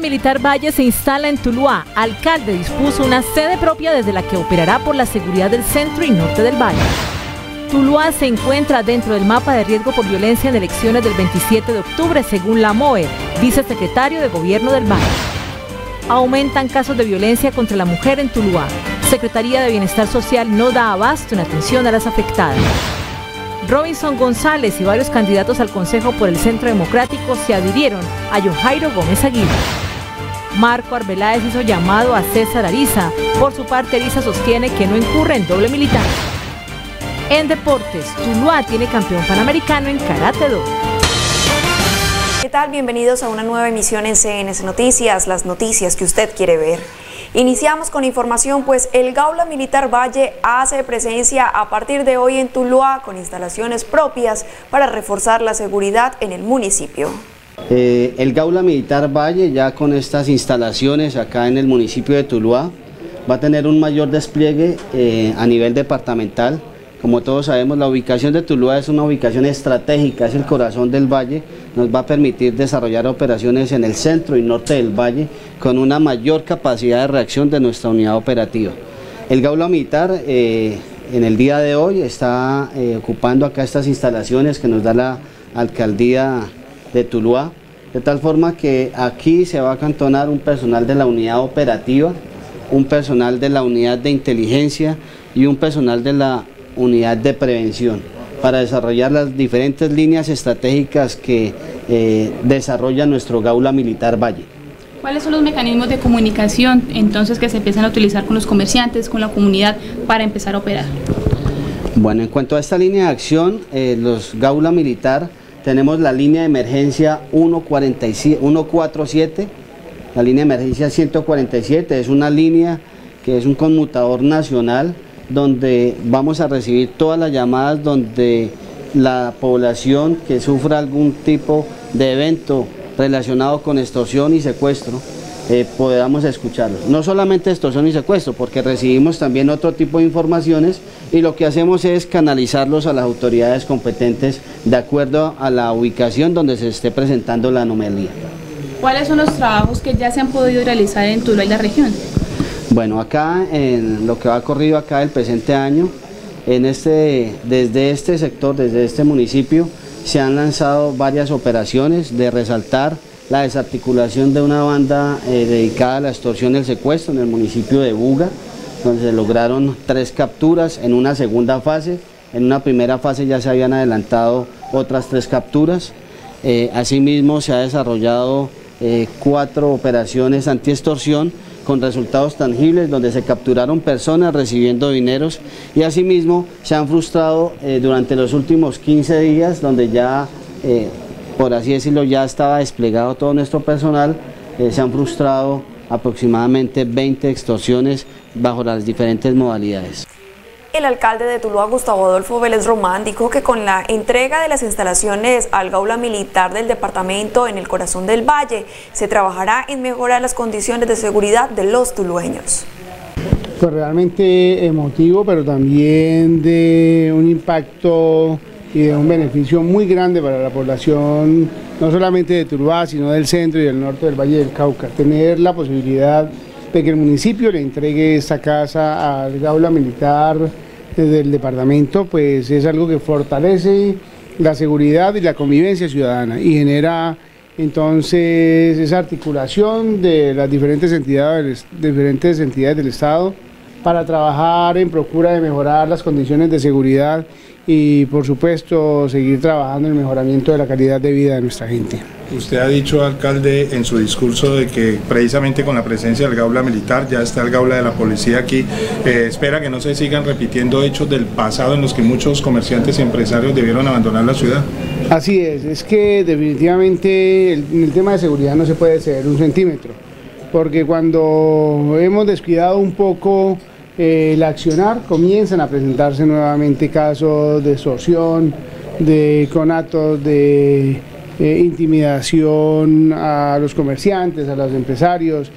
Militar Valle se instala en Tuluá. Alcalde dispuso una sede propia desde la que operará por la seguridad del centro y norte del valle. Tuluá se encuentra dentro del mapa de riesgo por violencia en elecciones del 27 de octubre, según la MOE, vicesecretario de Gobierno del Valle. Aumentan casos de violencia contra la mujer en Tuluá. Secretaría de Bienestar Social no da abasto en atención a las afectadas. Robinson González y varios candidatos al Consejo por el Centro Democrático se adhirieron a Yojairo Gómez Aguirre. Marco Arbeláez hizo llamado a César Ariza. Por su parte, Ariza sostiene que no incurre en doble militancia. En deportes, Tuluá tiene campeón panamericano en Karate Do. ¿Qué tal? Bienvenidos a una nueva emisión en CNC Noticias, las noticias que usted quiere ver. Iniciamos con información, pues el Gaula Militar Valle hace presencia a partir de hoy en Tuluá con instalaciones propias para reforzar la seguridad en el municipio. El Gaula Militar Valle, ya con estas instalaciones acá en el municipio de Tuluá, va a tener un mayor despliegue a nivel departamental. Como todos sabemos, la ubicación de Tuluá es una ubicación estratégica, es el corazón del valle, nos va a permitir desarrollar operaciones en el centro y norte del valle con una mayor capacidad de reacción de nuestra unidad operativa. El Gaula Militar en el día de hoy está ocupando acá estas instalaciones que nos da la alcaldía de Tuluá, de tal forma que aquí se va a acantonar un personal de la unidad operativa, un personal de la unidad de inteligencia y un personal de la unidad de prevención para desarrollar las diferentes líneas estratégicas que desarrolla nuestro Gaula Militar Valle. ¿Cuáles son los mecanismos de comunicación entonces que se empiezan a utilizar con los comerciantes, con la comunidad para empezar a operar? Bueno, en cuanto a esta línea de acción, los Gaula Militar tenemos la línea de emergencia 147, la línea de emergencia 147 es una línea que es un conmutador nacional donde vamos a recibir todas las llamadas donde la población que sufra algún tipo de evento relacionado con extorsión y secuestro podamos escucharlo. No solamente extorsión y secuestro, porque recibimos también otro tipo de informaciones y lo que hacemos es canalizarlos a las autoridades competentes de acuerdo a la ubicación donde se esté presentando la anomalía. ¿Cuáles son los trabajos que ya se han podido realizar en Tuluá y la región? Bueno, acá en lo que va corrido acá el presente año, desde este sector, desde este municipio, se han lanzado varias operaciones de resaltar la desarticulación de una banda dedicada a la extorsión y el secuestro en el municipio de Buga, donde se lograron 3 capturas en una segunda fase. En una primera fase ya se habían adelantado otras 3 capturas. Asimismo se ha desarrollado 4 operaciones antiextorsión con resultados tangibles donde se capturaron personas recibiendo dineros y asimismo se han frustrado durante los últimos 15 días donde ya, por así decirlo, ya estaba desplegado todo nuestro personal, se han frustrado aproximadamente 20 extorsiones bajo las diferentes modalidades. El alcalde de Tuluá, Gustavo Adolfo Vélez Román, dijo que con la entrega de las instalaciones al Gaula Militar del departamento en el corazón del valle, se trabajará en mejorar las condiciones de seguridad de los tulueños. Pues realmente emotivo, pero también de un impacto y de un beneficio muy grande para la población, no solamente de Tuluá, sino del centro y del norte del Valle del Cauca. Tener la posibilidad de que el municipio le entregue esta casa al Gaula Militar del departamento, pues es algo que fortalece la seguridad y la convivencia ciudadana y genera entonces esa articulación de las diferentes entidades del Estado para trabajar en procura de mejorar las condiciones de seguridad y por supuesto seguir trabajando en el mejoramiento de la calidad de vida de nuestra gente. Usted ha dicho, alcalde, en su discurso de que precisamente con la presencia del Gaula Militar, ya está el Gaula de la Policía aquí, espera que no se sigan repitiendo hechos del pasado en los que muchos comerciantes y empresarios debieron abandonar la ciudad. Así es que definitivamente en el tema de seguridad no se puede ceder un centímetro, porque cuando hemos descuidado un poco el accionar, comienzan a presentarse nuevamente casos de extorsión, de conatos, de intimidación a los comerciantes, a los empresarios,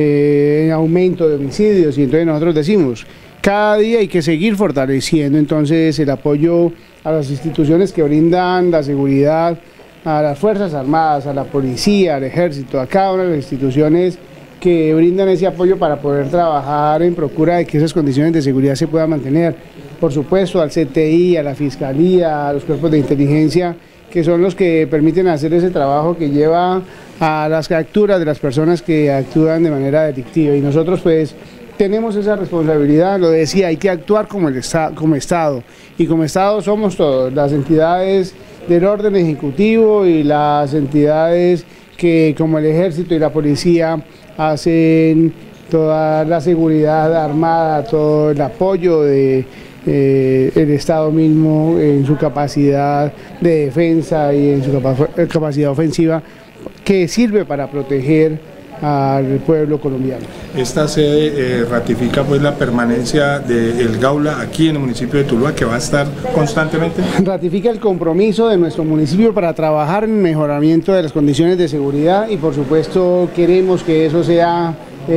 aumento de homicidios, y entonces nosotros decimos, cada día hay que seguir fortaleciendo entonces el apoyo a las instituciones que brindan la seguridad a las Fuerzas Armadas, a la Policía, al Ejército, a cada una de las instituciones que brindan ese apoyo para poder trabajar en procura de que esas condiciones de seguridad se puedan mantener. Por supuesto, al CTI, a la Fiscalía, a los cuerpos de inteligencia, que son los que permiten hacer ese trabajo que lleva a las capturas de las personas que actúan de manera delictiva. Y nosotros pues tenemos esa responsabilidad, lo decía, hay que actuar como Estado, y como Estado somos todos, las entidades del orden ejecutivo y las entidades que como el Ejército y la Policía hacen toda la seguridad armada, todo el apoyo de el Estado mismo en su capacidad de defensa y en su capacidad ofensiva, que sirve para proteger al pueblo colombiano. Esta sede ratifica pues la permanencia del Gaula aquí en el municipio de Tuluá, que va a estar constantemente. Ratifica el compromiso de nuestro municipio para trabajar en el mejoramiento de las condiciones de seguridad, y por supuesto queremos que eso sea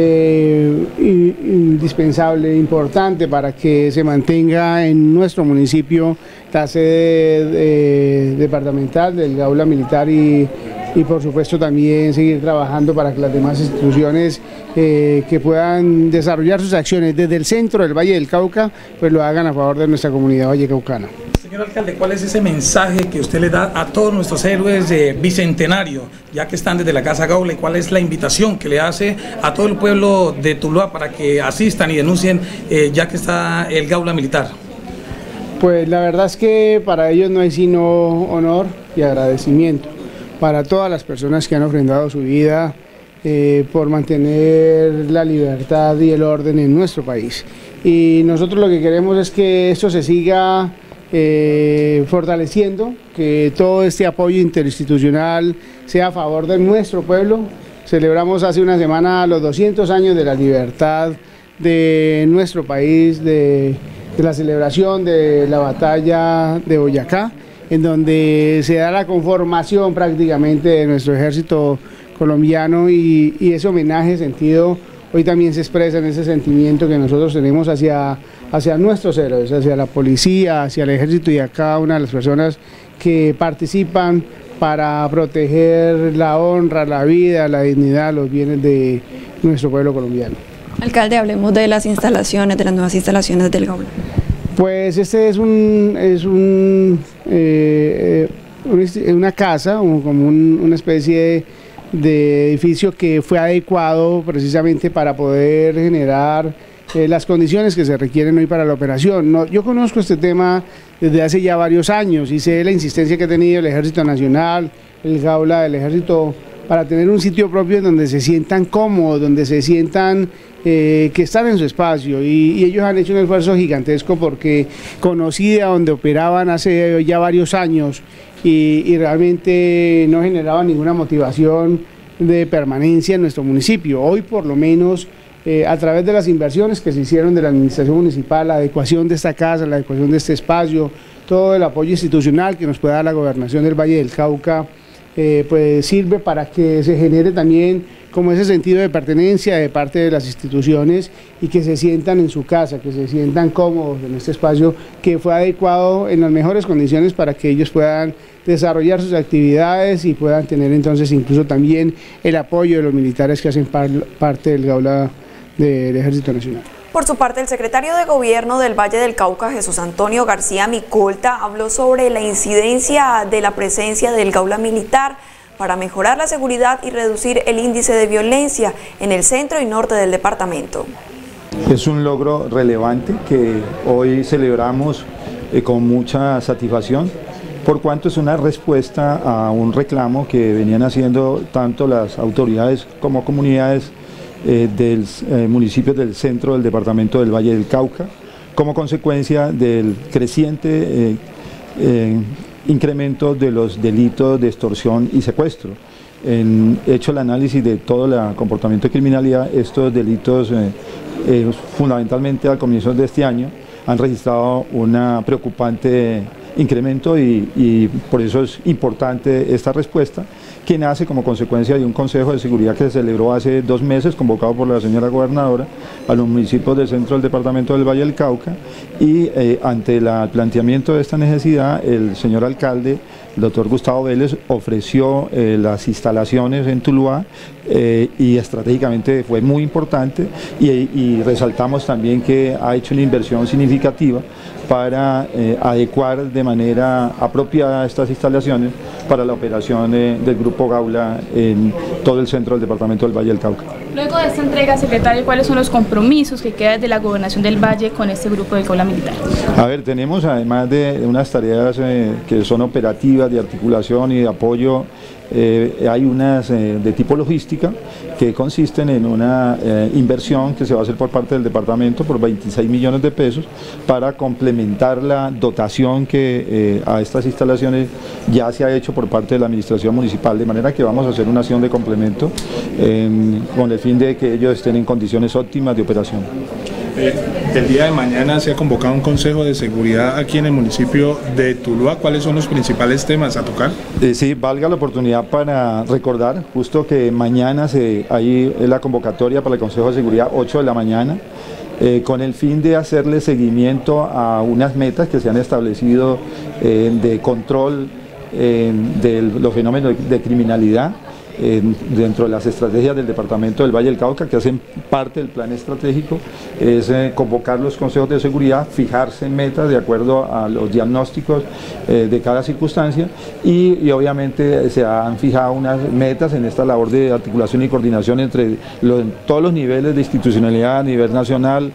indispensable, importante, para que se mantenga en nuestro municipio la sede departamental del Gaula Militar, y por supuesto también seguir trabajando para que las demás instituciones que puedan desarrollar sus acciones desde el centro del Valle del Cauca, pues lo hagan a favor de nuestra comunidad vallecaucana. Señor alcalde, ¿cuál es ese mensaje que usted le da a todos nuestros héroes de bicentenario, ya que están desde la Casa Gaula, y cuál es la invitación que le hace a todo el pueblo de Tuluá para que asistan y denuncien ya que está el Gaula Militar? Pues la verdad es que para ellos no hay sino honor y agradecimiento para todas las personas que han ofrendado su vida por mantener la libertad y el orden en nuestro país. Y nosotros lo que queremos es que esto se siga fortaleciendo, que todo este apoyo interinstitucional sea a favor de nuestro pueblo. Celebramos hace una semana los 200 años de la libertad de nuestro país, de la celebración de la batalla de Boyacá, en donde se da la conformación prácticamente de nuestro ejército colombiano, y ese homenaje sentido hoy también se expresa en ese sentimiento que nosotros tenemos hacia nuestros héroes, hacia la policía, hacia el ejército y a cada una de las personas que participan para proteger la honra, la vida, la dignidad, los bienes de nuestro pueblo colombiano. Alcalde, hablemos de las instalaciones, de las nuevas instalaciones del Gaula. Pues este es una casa, como una especie de edificio que fue adecuado precisamente para poder generar las condiciones que se requieren hoy para la operación. Yo conozco este tema desde hace ya varios años y sé la insistencia que ha tenido el Ejército Nacional, el Gaula del Ejército, para tener un sitio propio en donde se sientan cómodos, donde se sientan que están en su espacio, y ellos han hecho un esfuerzo gigantesco, porque conocí a donde operaban hace ya varios años y realmente no generaban ninguna motivación de permanencia en nuestro municipio. Hoy por lo menos a través de las inversiones que se hicieron de la administración municipal, la adecuación de esta casa, la adecuación de este espacio, todo el apoyo institucional que nos puede dar la Gobernación del Valle del Cauca, pues sirve para que se genere también como ese sentido de pertenencia de parte de las instituciones, y que se sientan en su casa, que se sientan cómodos en este espacio que fue adecuado en las mejores condiciones para que ellos puedan desarrollar sus actividades y puedan tener entonces incluso también el apoyo de los militares que hacen parte del Gaula del Ejército Nacional. Por su parte, el secretario de Gobierno del Valle del Cauca, Jesús Antonio García Micolta, habló sobre la incidencia de la presencia del Gaula Militar para mejorar la seguridad y reducir el índice de violencia en el centro y norte del departamento. Es un logro relevante que hoy celebramos con mucha satisfacción, por cuanto es una respuesta a un reclamo que venían haciendo tanto las autoridades como comunidades del municipio del centro del departamento del Valle del Cauca, como consecuencia del creciente incremento de los delitos de extorsión y secuestro. Hecho el análisis de todo el comportamiento de criminalidad, estos delitos fundamentalmente al comienzo de este año han registrado una preocupante incremento, y por eso es importante esta respuesta, que nace como consecuencia de un Consejo de Seguridad que se celebró hace 2 meses, convocado por la señora gobernadora a los municipios del centro del departamento del Valle del Cauca, y ante el planteamiento de esta necesidad, el señor alcalde el doctor Gustavo Vélez ofreció las instalaciones en Tuluá y estratégicamente fue muy importante y resaltamos también que ha hecho una inversión significativa para adecuar de manera apropiada estas instalaciones para la operación del Grupo Gaula en todo el centro del departamento del Valle del Cauca. Luego de esta entrega, secretario, ¿cuáles son los compromisos que quedan de la Gobernación del Valle con este grupo de Gaula Militar? A ver, tenemos además de unas tareas que son operativas, de articulación y de apoyo, hay unas de tipo logística que consisten en una inversión que se va a hacer por parte del departamento por 26 millones de pesos para complementar la dotación que a estas instalaciones ya se ha hecho por parte de la administración municipal, de manera que vamos a hacer una acción de complemento con el fin de que ellos estén en condiciones óptimas de operación. El día de mañana se ha convocado un consejo de seguridad aquí en el municipio de Tuluá. ¿Cuáles son los principales temas a tocar? Sí, valga la oportunidad para recordar justo que mañana hay la convocatoria para el Consejo de Seguridad, 8 de la mañana, con el fin de hacerle seguimiento a unas metas que se han establecido de control de los fenómenos de criminalidad dentro de las estrategias del departamento del Valle del Cauca, que hacen parte del plan estratégico, es convocar los consejos de seguridad, fijarse metas de acuerdo a los diagnósticos de cada circunstancia y obviamente se han fijado unas metas en esta labor de articulación y coordinación entre todos los niveles de institucionalidad a nivel nacional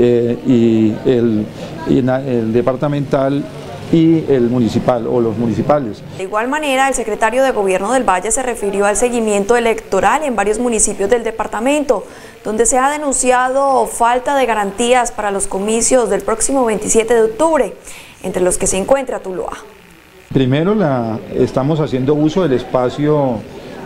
y el departamental y el municipal o los municipales. De igual manera, el secretario de Gobierno del Valle se refirió al seguimiento electoral en varios municipios del departamento, donde se ha denunciado falta de garantías para los comicios del próximo 27 de octubre, entre los que se encuentra Tuluá. Primero, estamos haciendo uso del espacio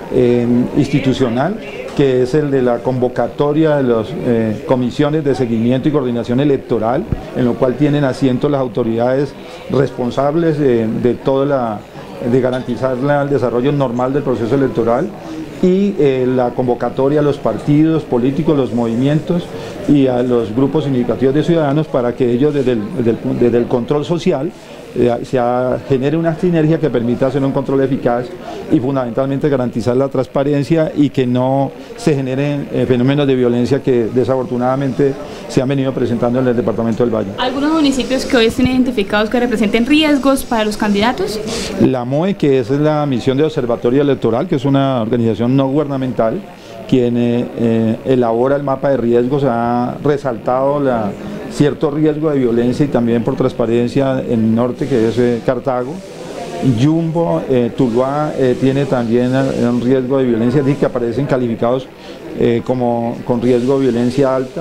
institucional, que es el de la convocatoria de las comisiones de seguimiento y coordinación electoral, en lo cual tienen asiento las autoridades responsables de garantizar el desarrollo normal del proceso electoral, y la convocatoria a los partidos políticos, los movimientos y a los grupos significativos de ciudadanos para que ellos desde el control social se genere una sinergia que permita hacer un control eficaz y fundamentalmente garantizar la transparencia y que no se generen fenómenos de violencia que desafortunadamente se han venido presentando en el departamento del Valle. ¿Algunos municipios que hoy estén identificados que representen riesgos para los candidatos? La MOE, que es la Misión de Observatorio Electoral, que es una organización no gubernamental, quien elabora el mapa de riesgos, ha resaltado cierto riesgo de violencia y también por transparencia en el norte, que es Cartago. Jumbo, Tuluá tiene también un riesgo de violencia, que aparecen calificados con riesgo de violencia alta.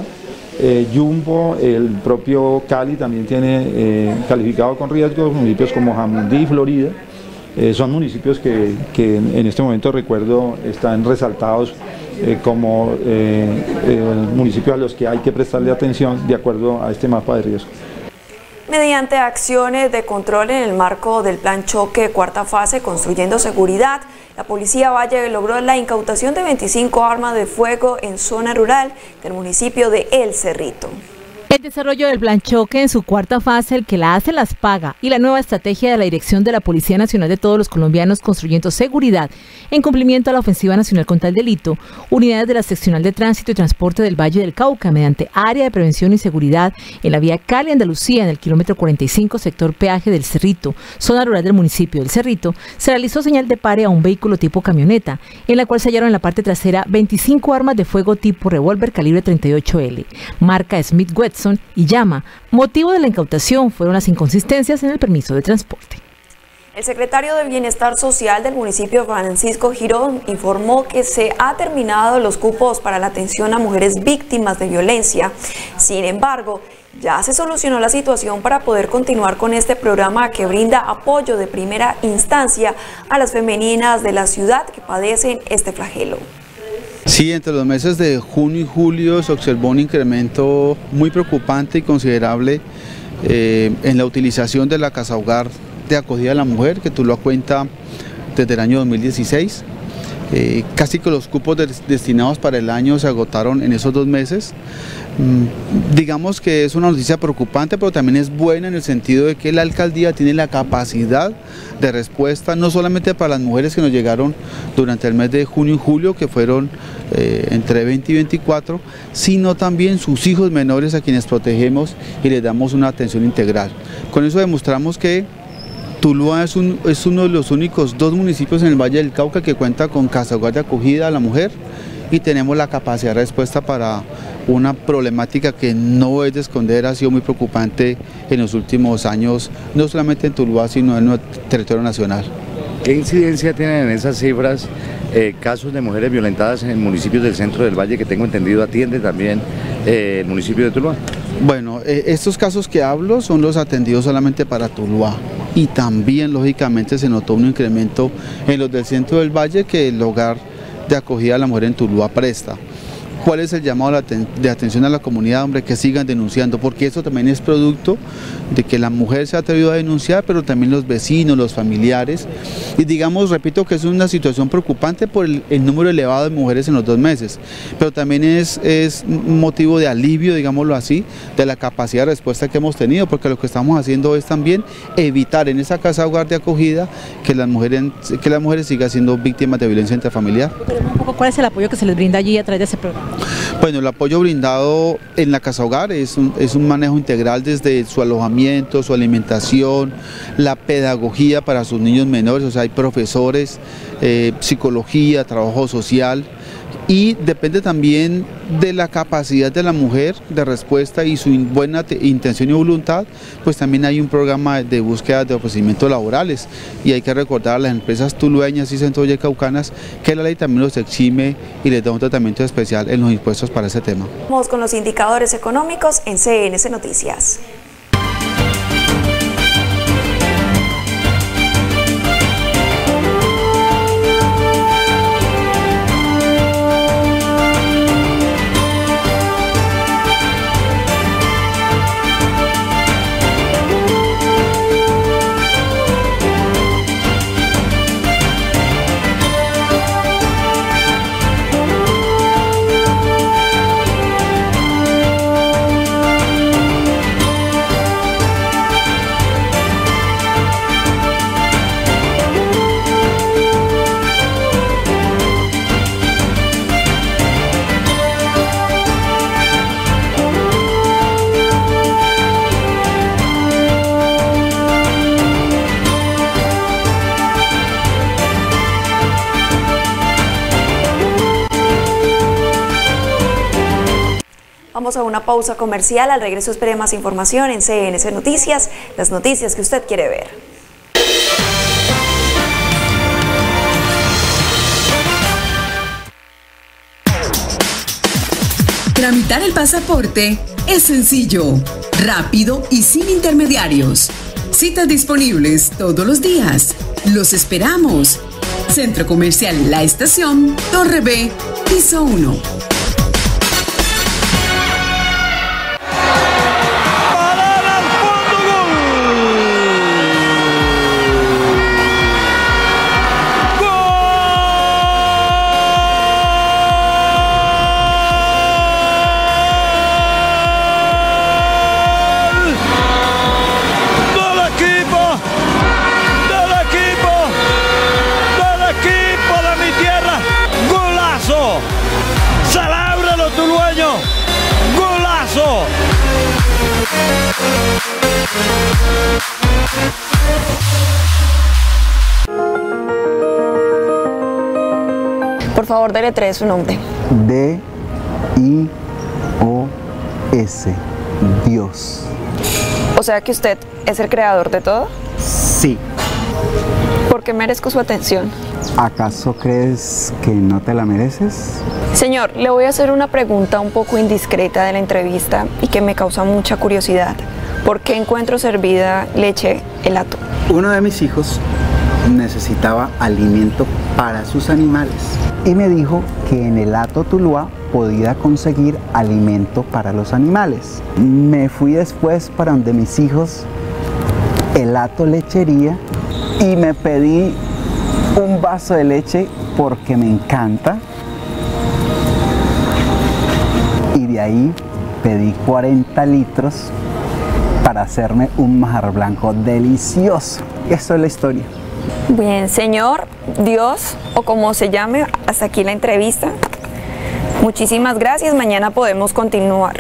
Jumbo, el propio Cali también tiene calificado con riesgo, municipios como Jamundí y Florida. Son municipios que en este momento recuerdo están resaltados como municipios a los que hay que prestarle atención de acuerdo a este mapa de riesgo. Mediante acciones de control en el marco del plan choque cuarta fase Construyendo Seguridad, la Policía Valle logró la incautación de 25 armas de fuego en zona rural del municipio de El Cerrito. El desarrollo del plan choque en su cuarta fase, el que la hace las paga, y la nueva estrategia de la Dirección de la Policía Nacional de todos los colombianos Construyendo Seguridad, en cumplimiento a la Ofensiva Nacional contra el Delito, unidades de la Seccional de Tránsito y Transporte del Valle del Cauca, mediante área de prevención y seguridad en la vía Cali-Andalucía, en el kilómetro 45, sector peaje del Cerrito, zona rural del municipio del Cerrito, se realizó señal de pare a un vehículo tipo camioneta, en la cual se hallaron en la parte trasera 25 armas de fuego tipo revólver calibre 38L, marca Smith Wesson y llama. Motivo de la incautación fueron las inconsistencias en el permiso de transporte. El secretario de Bienestar Social del municipio, Francisco Girón, informó que se ha terminado los cupos para la atención a mujeres víctimas de violencia. Sin embargo, ya se solucionó la situación para poder continuar con este programa que brinda apoyo de primera instancia a las femeninas de la ciudad que padecen este flagelo. Sí, entre los meses de junio y julio se observó un incremento muy preocupante y considerable en la utilización de la casa hogar de acogida a la mujer, que Tuluá cuenta desde el año 2016. Casi que los cupos destinados para el año se agotaron en esos 2 meses. Digamos que es una noticia preocupante, pero también es buena en el sentido de que la alcaldía tiene la capacidad de respuesta, no solamente para las mujeres que nos llegaron durante el mes de junio y julio, que fueron entre 20 y 24, sino también sus hijos menores a quienes protegemos y les damos una atención integral. Con eso demostramos que Tuluá es uno de los únicos 2 municipios en el Valle del Cauca que cuenta con casa hogar de acogida a la mujer, y tenemos la capacidad de respuesta para una problemática que no es de esconder, ha sido muy preocupante en los últimos años, no solamente en Tuluá, sino en el territorio nacional. ¿Qué incidencia tienen en esas cifras casos de mujeres violentadas en municipios del centro del Valle, que tengo entendido atiende también el municipio de Tuluá? Bueno, estos casos que hablo son los atendidos solamente para Tuluá, y también lógicamente se notó un incremento en los del centro del Valle que el hogar de acogida a la mujer en Tuluá presta. ¿Cuál es el llamado de atención a la comunidad, hombre? Que sigan denunciando, porque eso también es producto de que la mujer se ha atrevido a denunciar, pero también los vecinos, los familiares, y digamos, repito, que es una situación preocupante por el número elevado de mujeres en los 2 meses, pero también es motivo de alivio, digámoslo así, de la capacidad de respuesta que hemos tenido, porque lo que estamos haciendo es también evitar en esa casa hogar de acogida que las mujeres sigan siendo víctimas de violencia intrafamiliar. ¿Cuál es el apoyo que se les brinda allí a través de ese programa? Bueno, el apoyo brindado en la casa hogar es un manejo integral desde su alojamiento, su alimentación, la pedagogía para sus niños menores, o sea, hay profesores, psicología, trabajo social, y depende también de la capacidad de la mujer de respuesta y su buena intención y voluntad, pues también hay un programa de búsqueda de ofrecimientos laborales, y hay que recordar a las empresas tulueñas y centrovallecaucanas que la ley también los exime y les da un tratamiento especial en los impuestos para ese tema. Vamos con los indicadores económicos en CNC Noticias. Vamos a una pausa comercial, al regreso espere más información en CNC Noticias, las noticias que usted quiere ver. Tramitar el pasaporte es sencillo, rápido y sin intermediarios. Citas disponibles todos los días. Los esperamos. Centro Comercial La Estación, Torre B, piso 1. Por favor, deletree su nombre. D-I-O-S. Dios. O sea que usted es el creador de todo. Sí. ¿Por qué merezco su atención? ¿Acaso crees que no te la mereces? Señor, le voy a hacer una pregunta un poco indiscreta de la entrevista y que me causa mucha curiosidad. ¿Por qué encuentro servida leche helato? Uno de mis hijos necesitaba alimento para sus animales y me dijo que en el Hato Tuluá podía conseguir alimento para los animales. Me fui después para donde mis hijos, el Hato Lechería, y me pedí un vaso de leche porque me encanta. Y de ahí pedí 40 litros para hacerme un manjar blanco delicioso. Eso es la historia. Bien, señor, Dios, o como se llame, hasta aquí la entrevista. Muchísimas gracias, mañana podemos continuar.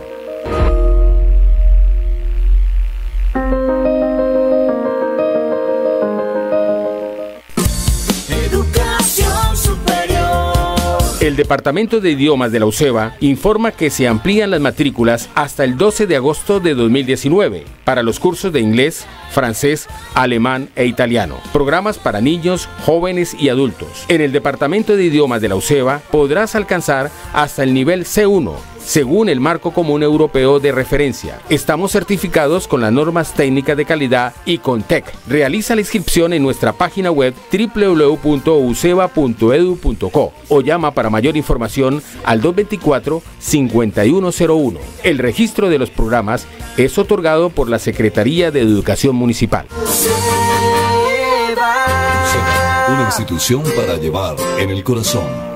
El Departamento de Idiomas de la UCEBA informa que se amplían las matrículas hasta el 12 de agosto de 2019 para los cursos de inglés, francés, alemán e italiano. Programas para niños, jóvenes y adultos. En el Departamento de Idiomas de la UCEBA podrás alcanzar hasta el nivel C1, según el Marco Común Europeo de Referencia. Estamos certificados con las normas técnicas de calidad y con TEC. Realiza la inscripción en nuestra página web www.uceba.edu.co o llama para mayor información al 224-5101. El registro de los programas es otorgado por la Secretaría de Educación Municipal. Una institución para llevar en el corazón.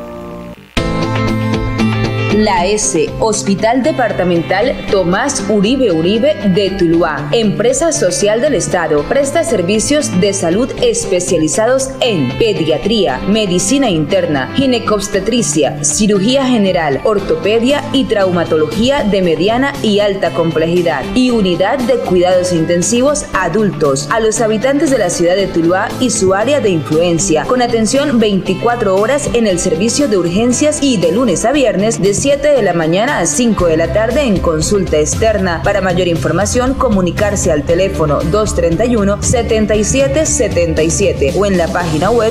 La S, Hospital Departamental Tomás Uribe Uribe de Tuluá, empresa social del Estado, presta servicios de salud especializados en pediatría, medicina interna, ginecobstetricia, cirugía general, ortopedia y traumatología de mediana y alta complejidad, y unidad de cuidados intensivos adultos a los habitantes de la ciudad de Tuluá y su área de influencia, con atención 24 horas en el servicio de urgencias y de lunes a viernes de 7 de la mañana a 5 de la tarde en consulta externa. Para mayor información, comunicarse al teléfono 231-7777 o en la página web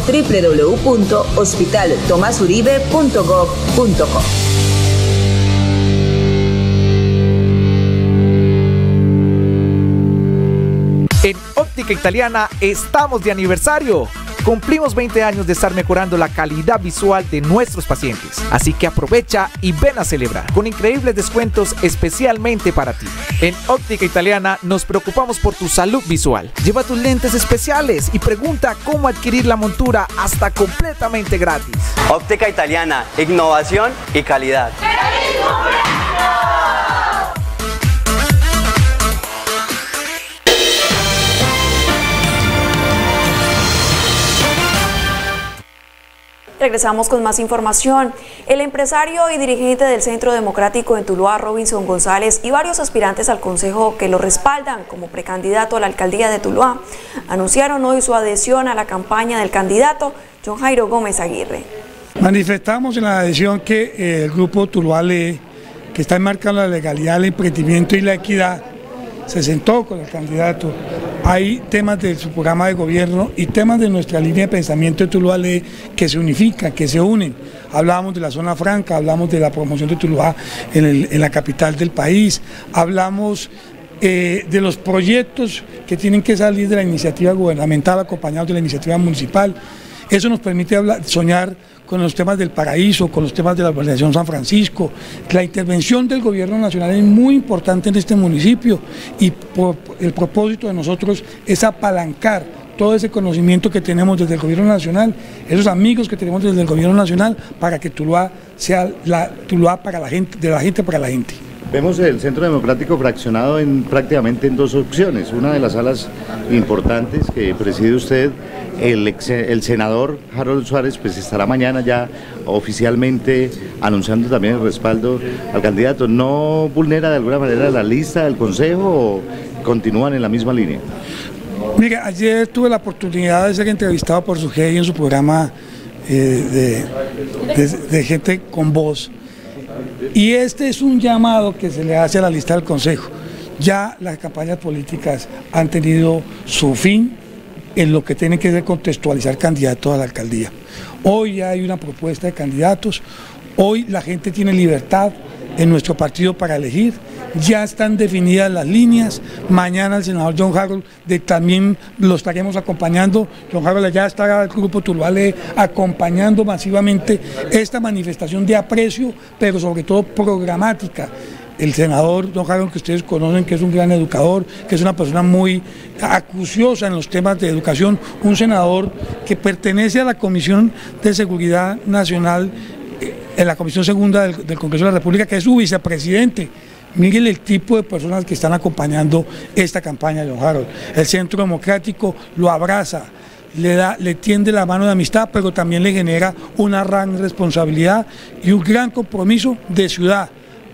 www.hospitaltomasuribe.gov.co. En Óptica Italiana estamos de aniversario. Cumplimos 20 años de estar mejorando la calidad visual de nuestros pacientes. Así que aprovecha y ven a celebrar con increíbles descuentos especialmente para ti. En Óptica Italiana nos preocupamos por tu salud visual. Lleva tus lentes especiales y pregunta cómo adquirir la montura hasta completamente gratis. Óptica Italiana, innovación y calidad. Regresamos con más información. El empresario y dirigente del Centro Democrático en Tuluá, Robinson González, y varios aspirantes al Consejo que lo respaldan como precandidato a la alcaldía de Tuluá, anunciaron hoy su adhesión a la campaña del candidato John Jairo Gómez Aguirre. Manifestamos en la adhesión que el grupo Tuluá que está enmarcando la legalidad, el emprendimiento y la equidad, se sentó con el candidato. Hay temas de su programa de gobierno y temas de nuestra línea de pensamiento de Tuluá que se unifican, que se unen. Hablamos de la zona franca, hablamos de la promoción de Tuluá en la capital del país, hablamos de los proyectos que tienen que salir de la iniciativa gubernamental acompañados de la iniciativa municipal. Eso nos permite soñar con los temas del paraíso, con los temas de la urbanización San Francisco. La intervención del gobierno nacional es muy importante en este municipio y el propósito de nosotros es apalancar todo ese conocimiento que tenemos desde el gobierno nacional, esos amigos que tenemos desde el gobierno nacional, para que Tuluá sea la Tuluá para la gente, de la gente para la gente. Vemos el Centro Democrático fraccionado prácticamente en dos opciones. Una de las salas importantes que preside usted, el senador Harold Suárez, pues estará mañana ya oficialmente anunciando también el respaldo al candidato. ¿No vulnera de alguna manera la lista del Consejo o continúan en la misma línea? Mire, ayer tuve la oportunidad de ser entrevistado por Sujei en su programa de Gente con Voz. Y este es un llamado que se le hace a la lista del Consejo. Ya las campañas políticas han tenido su fin en lo que tiene que ser contextualizar candidatos a la alcaldía. Hoy ya hay una propuesta de candidatos, hoy la gente tiene libertad en nuestro partido para elegir, ya están definidas las líneas. Mañana el senador John Harold también lo estaremos acompañando. John Harold ya estará el grupo Tuluá acompañando masivamente esta manifestación de aprecio, pero sobre todo programática. el senador don Jairo, que ustedes conocen, que es un gran educador, que es una persona muy acuciosa en los temas de educación, un senador que pertenece a la Comisión de Seguridad Nacional, en la Comisión Segunda del Congreso de la República, que es su vicepresidente. Miren el tipo de personas que están acompañando esta campaña de don Harold. El Centro Democrático lo abraza, le tiende la mano de amistad, pero también le genera una gran responsabilidad y un gran compromiso de ciudad.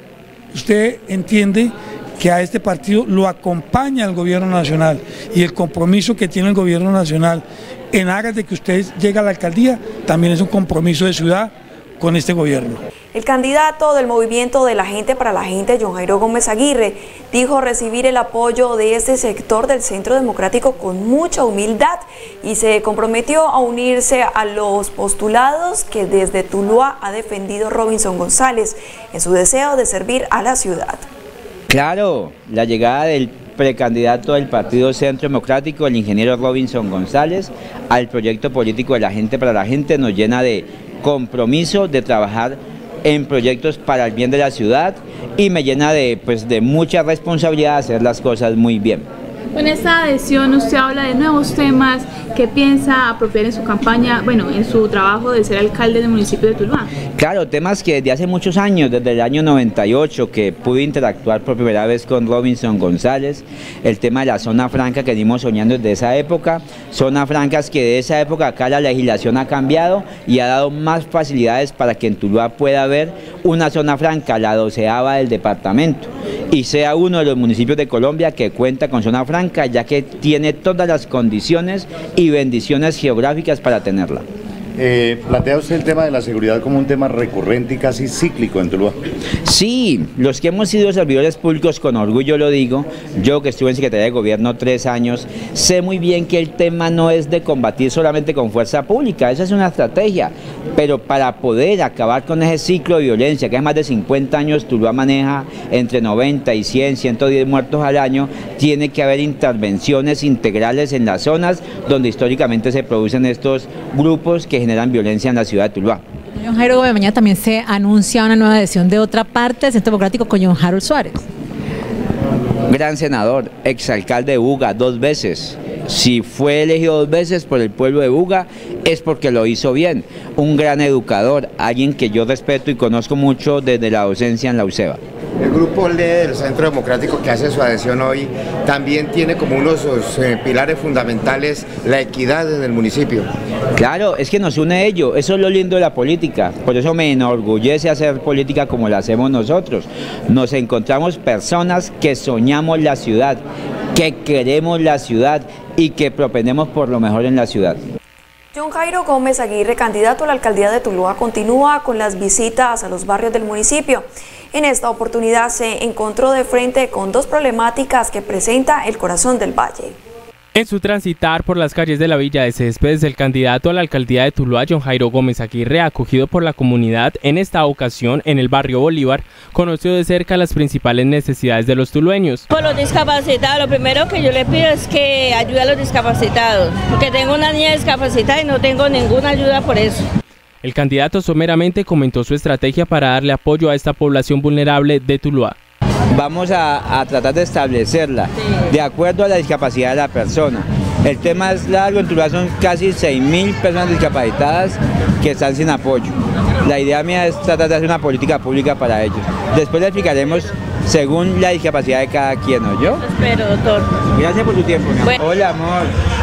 Usted entiende que a este partido lo acompaña el gobierno nacional y el compromiso que tiene el gobierno nacional en aras de que usted llegue a la alcaldía también es un compromiso de ciudad con este gobierno. El candidato del Movimiento de la Gente para la Gente, John Jairo Gómez Aguirre, dijo recibir el apoyo de este sector del Centro Democrático con mucha humildad y se comprometió a unirse a los postulados que desde Tuluá ha defendido Robinson González en su deseo de servir a la ciudad. Claro, la llegada del precandidato del Partido Centro Democrático, el ingeniero Robinson González, al proyecto político de la Gente para la Gente nos llena de compromiso de trabajar en proyectos para el bien de la ciudad y me llena de mucha responsabilidad de hacer las cosas muy bien. Con esta adhesión usted habla de nuevos temas que piensa apropiar en su campaña, bueno, en su trabajo de ser alcalde del municipio de Tuluá. Claro, temas que desde hace muchos años, desde el año 98, que pude interactuar por primera vez con Robinson González, el tema de la zona franca que venimos soñando desde esa época, zonas francas que de esa época acá la legislación ha cambiado y ha dado más facilidades para que en Tuluá pueda haber una zona franca, la 12ª del departamento, y sea uno de los municipios de Colombia que cuenta con zona franca, ya que tiene todas las condiciones y bendiciones geográficas para tenerla. ¿Plantea usted el tema de la seguridad como un tema recurrente y casi cíclico en Tuluá? Sí, los que hemos sido servidores públicos, con orgullo lo digo, yo que estuve en Secretaría de Gobierno 3 años, sé muy bien que el tema no es de combatir solamente con fuerza pública, esa es una estrategia, pero para poder acabar con ese ciclo de violencia, que hace más de 50 años Tuluá maneja entre 90 y 100, 110 muertos al año, tiene que haber intervenciones integrales en las zonas donde históricamente se producen estos grupos que generan violencia en la ciudad de Tuluá. John Jairo Gómez, mañana también se anuncia una nueva adhesión de otra parte del Centro Democrático con John Harold Suárez. Gran senador, exalcalde de Buga 2 veces. Si fue elegido 2 veces por el pueblo de Buga es porque lo hizo bien. Un gran educador, alguien que yo respeto y conozco mucho desde la docencia en la UCEBA. El grupo LE del Centro Democrático que hace su adhesión hoy también tiene como uno de sus pilares fundamentales la equidad en el municipio. Claro, es que nos une ello, eso es lo lindo de la política, por eso me enorgullece hacer política como la hacemos nosotros. Nos encontramos personas que soñamos la ciudad, que queremos la ciudad y que propendemos por lo mejor en la ciudad. John Jairo Gómez Aguirre, candidato a la alcaldía de Tuluá, continúa con las visitas a los barrios del municipio. En esta oportunidad se encontró de frente con 2 problemáticas que presenta el corazón del valle. En su transitar por las calles de la Villa de Céspedes, el candidato a la alcaldía de Tuluá, John Jairo Gómez Aguirre, acogido por la comunidad, en esta ocasión en el barrio Bolívar, conoció de cerca las principales necesidades de los tulueños. Por los discapacitados, lo primero que yo le pido es que ayude a los discapacitados, porque tengo una niña discapacitada y no tengo ninguna ayuda por eso. El candidato someramente comentó su estrategia para darle apoyo a esta población vulnerable de Tuluá. Vamos a tratar de establecerla de acuerdo a la discapacidad de la persona. El tema es largo, en Tuluá son casi 6.000 personas discapacitadas que están sin apoyo. La idea mía es tratar de hacer una política pública para ellos. Después le explicaremos según la discapacidad de cada quien, ¿no? ¿Yo? Espero, doctor. Gracias por tu tiempo, mi amor. Bueno. Hola, amor.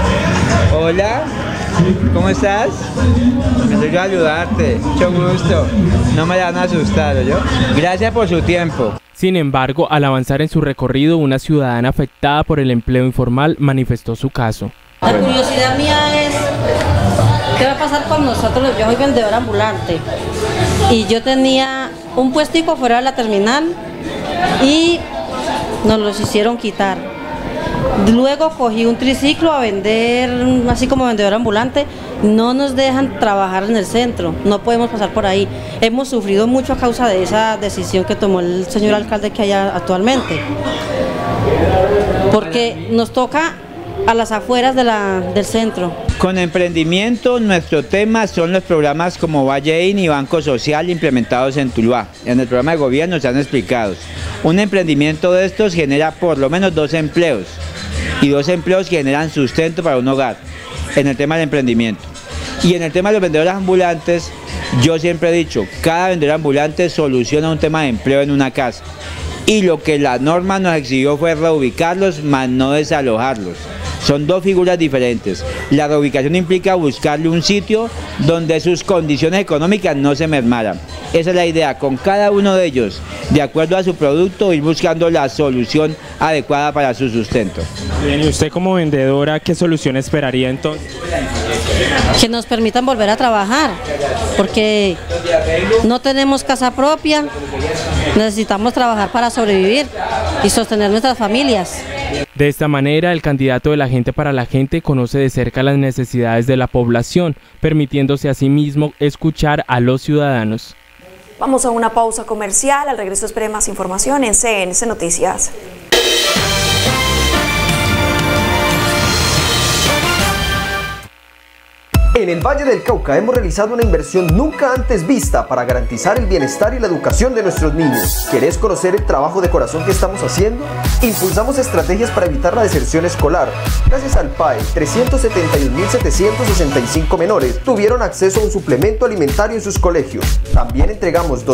Hola. ¿Cómo estás? Me estoy a ayudarte. Mucho gusto. No me van a asustar, ¿yo? Gracias por su tiempo. Sin embargo, al avanzar en su recorrido, una ciudadana afectada por el empleo informal manifestó su caso. La curiosidad mía es, ¿qué va a pasar con nosotros? Yo soy vendedora ambulante y yo tenía un puestico fuera de la terminal y nos los hicieron quitar. Luego cogí un triciclo a vender, así como vendedora ambulante. No nos dejan trabajar en el centro, no podemos pasar por ahí. Hemos sufrido mucho a causa de esa decisión que tomó el señor alcalde que hay actualmente. Porque nos toca a las afueras del centro. Con emprendimiento, nuestro tema son los programas como Valle-In y Banco Social implementados en Tuluá. En el programa de gobierno se han explicado. Un emprendimiento de estos genera por lo menos 2 empleos y 2 empleos generan sustento para un hogar en el tema del emprendimiento. Y en el tema de los vendedores ambulantes, yo siempre he dicho, cada vendedor ambulante soluciona un tema de empleo en una casa. Y lo que la norma nos exigió fue reubicarlos, más no desalojarlos. Son 2 figuras diferentes. La reubicación implica buscarle un sitio donde sus condiciones económicas no se mermaran. Esa es la idea, con cada uno de ellos, de acuerdo a su producto, ir buscando la solución adecuada para su sustento. Bien, ¿y usted como vendedora qué solución esperaría entonces? Que nos permitan volver a trabajar, porque no tenemos casa propia, necesitamos trabajar para sobrevivir y sostener nuestras familias. De esta manera, el candidato de la gente para la gente conoce de cerca las necesidades de la población, permitiéndose a sí mismo escuchar a los ciudadanos. Vamos a una pausa comercial, al regreso espere más información en CNC Noticias. En el Valle del Cauca hemos realizado una inversión nunca antes vista para garantizar el bienestar y la educación de nuestros niños. ¿Querés conocer el trabajo de corazón que estamos haciendo? Impulsamos estrategias para evitar la deserción escolar. Gracias al PAE, 371.765 menores tuvieron acceso a un suplemento alimentario en sus colegios. También entregamos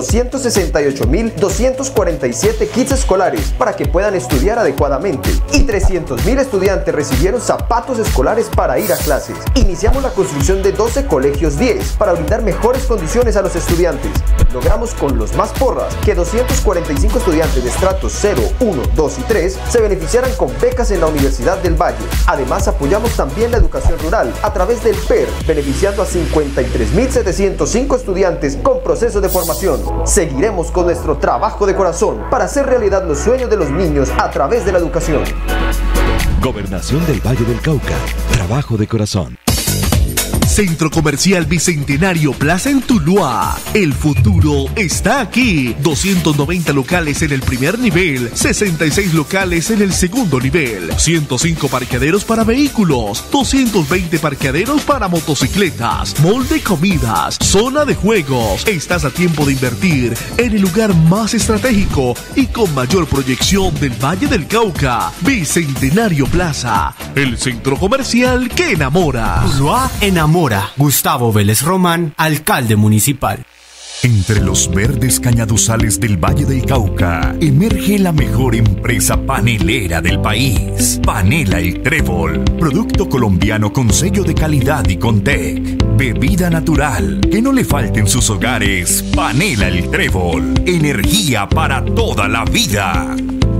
268.247 kits escolares para que puedan estudiar adecuadamente. Y 300.000 estudiantes recibieron zapatos escolares para ir a clases. Iniciamos la construcción de 12 colegios 10 para brindar mejores condiciones a los estudiantes. Logramos con los más porras que 245 estudiantes de estratos 0, 1, 2 y 3 se beneficiaran con becas en la Universidad del Valle. Además, apoyamos también la educación rural a través del PER, beneficiando a 53.705 estudiantes con procesos de formación. Seguiremos con nuestro trabajo de corazón para hacer realidad los sueños de los niños a través de la educación. Gobernación del Valle del Cauca. Trabajo de corazón. Centro Comercial Bicentenario Plaza en Tuluá. El futuro está aquí. 290 locales en el primer nivel, 66 locales en el segundo nivel, 105 parqueaderos para vehículos, 220 parqueaderos para motocicletas, mall de comidas, zona de juegos. Estás a tiempo de invertir en el lugar más estratégico y con mayor proyección del Valle del Cauca. Bicentenario Plaza, el centro comercial que enamora. Tuluá enamora. Gustavo Vélez Román, alcalde municipal. Entre los verdes cañaduzales del Valle del Cauca emerge la mejor empresa panelera del país, Panela El Trébol, producto colombiano con sello de calidad y Contec. Bebida natural, que no le falte en sus hogares. Panela El Trébol, energía para toda la vida.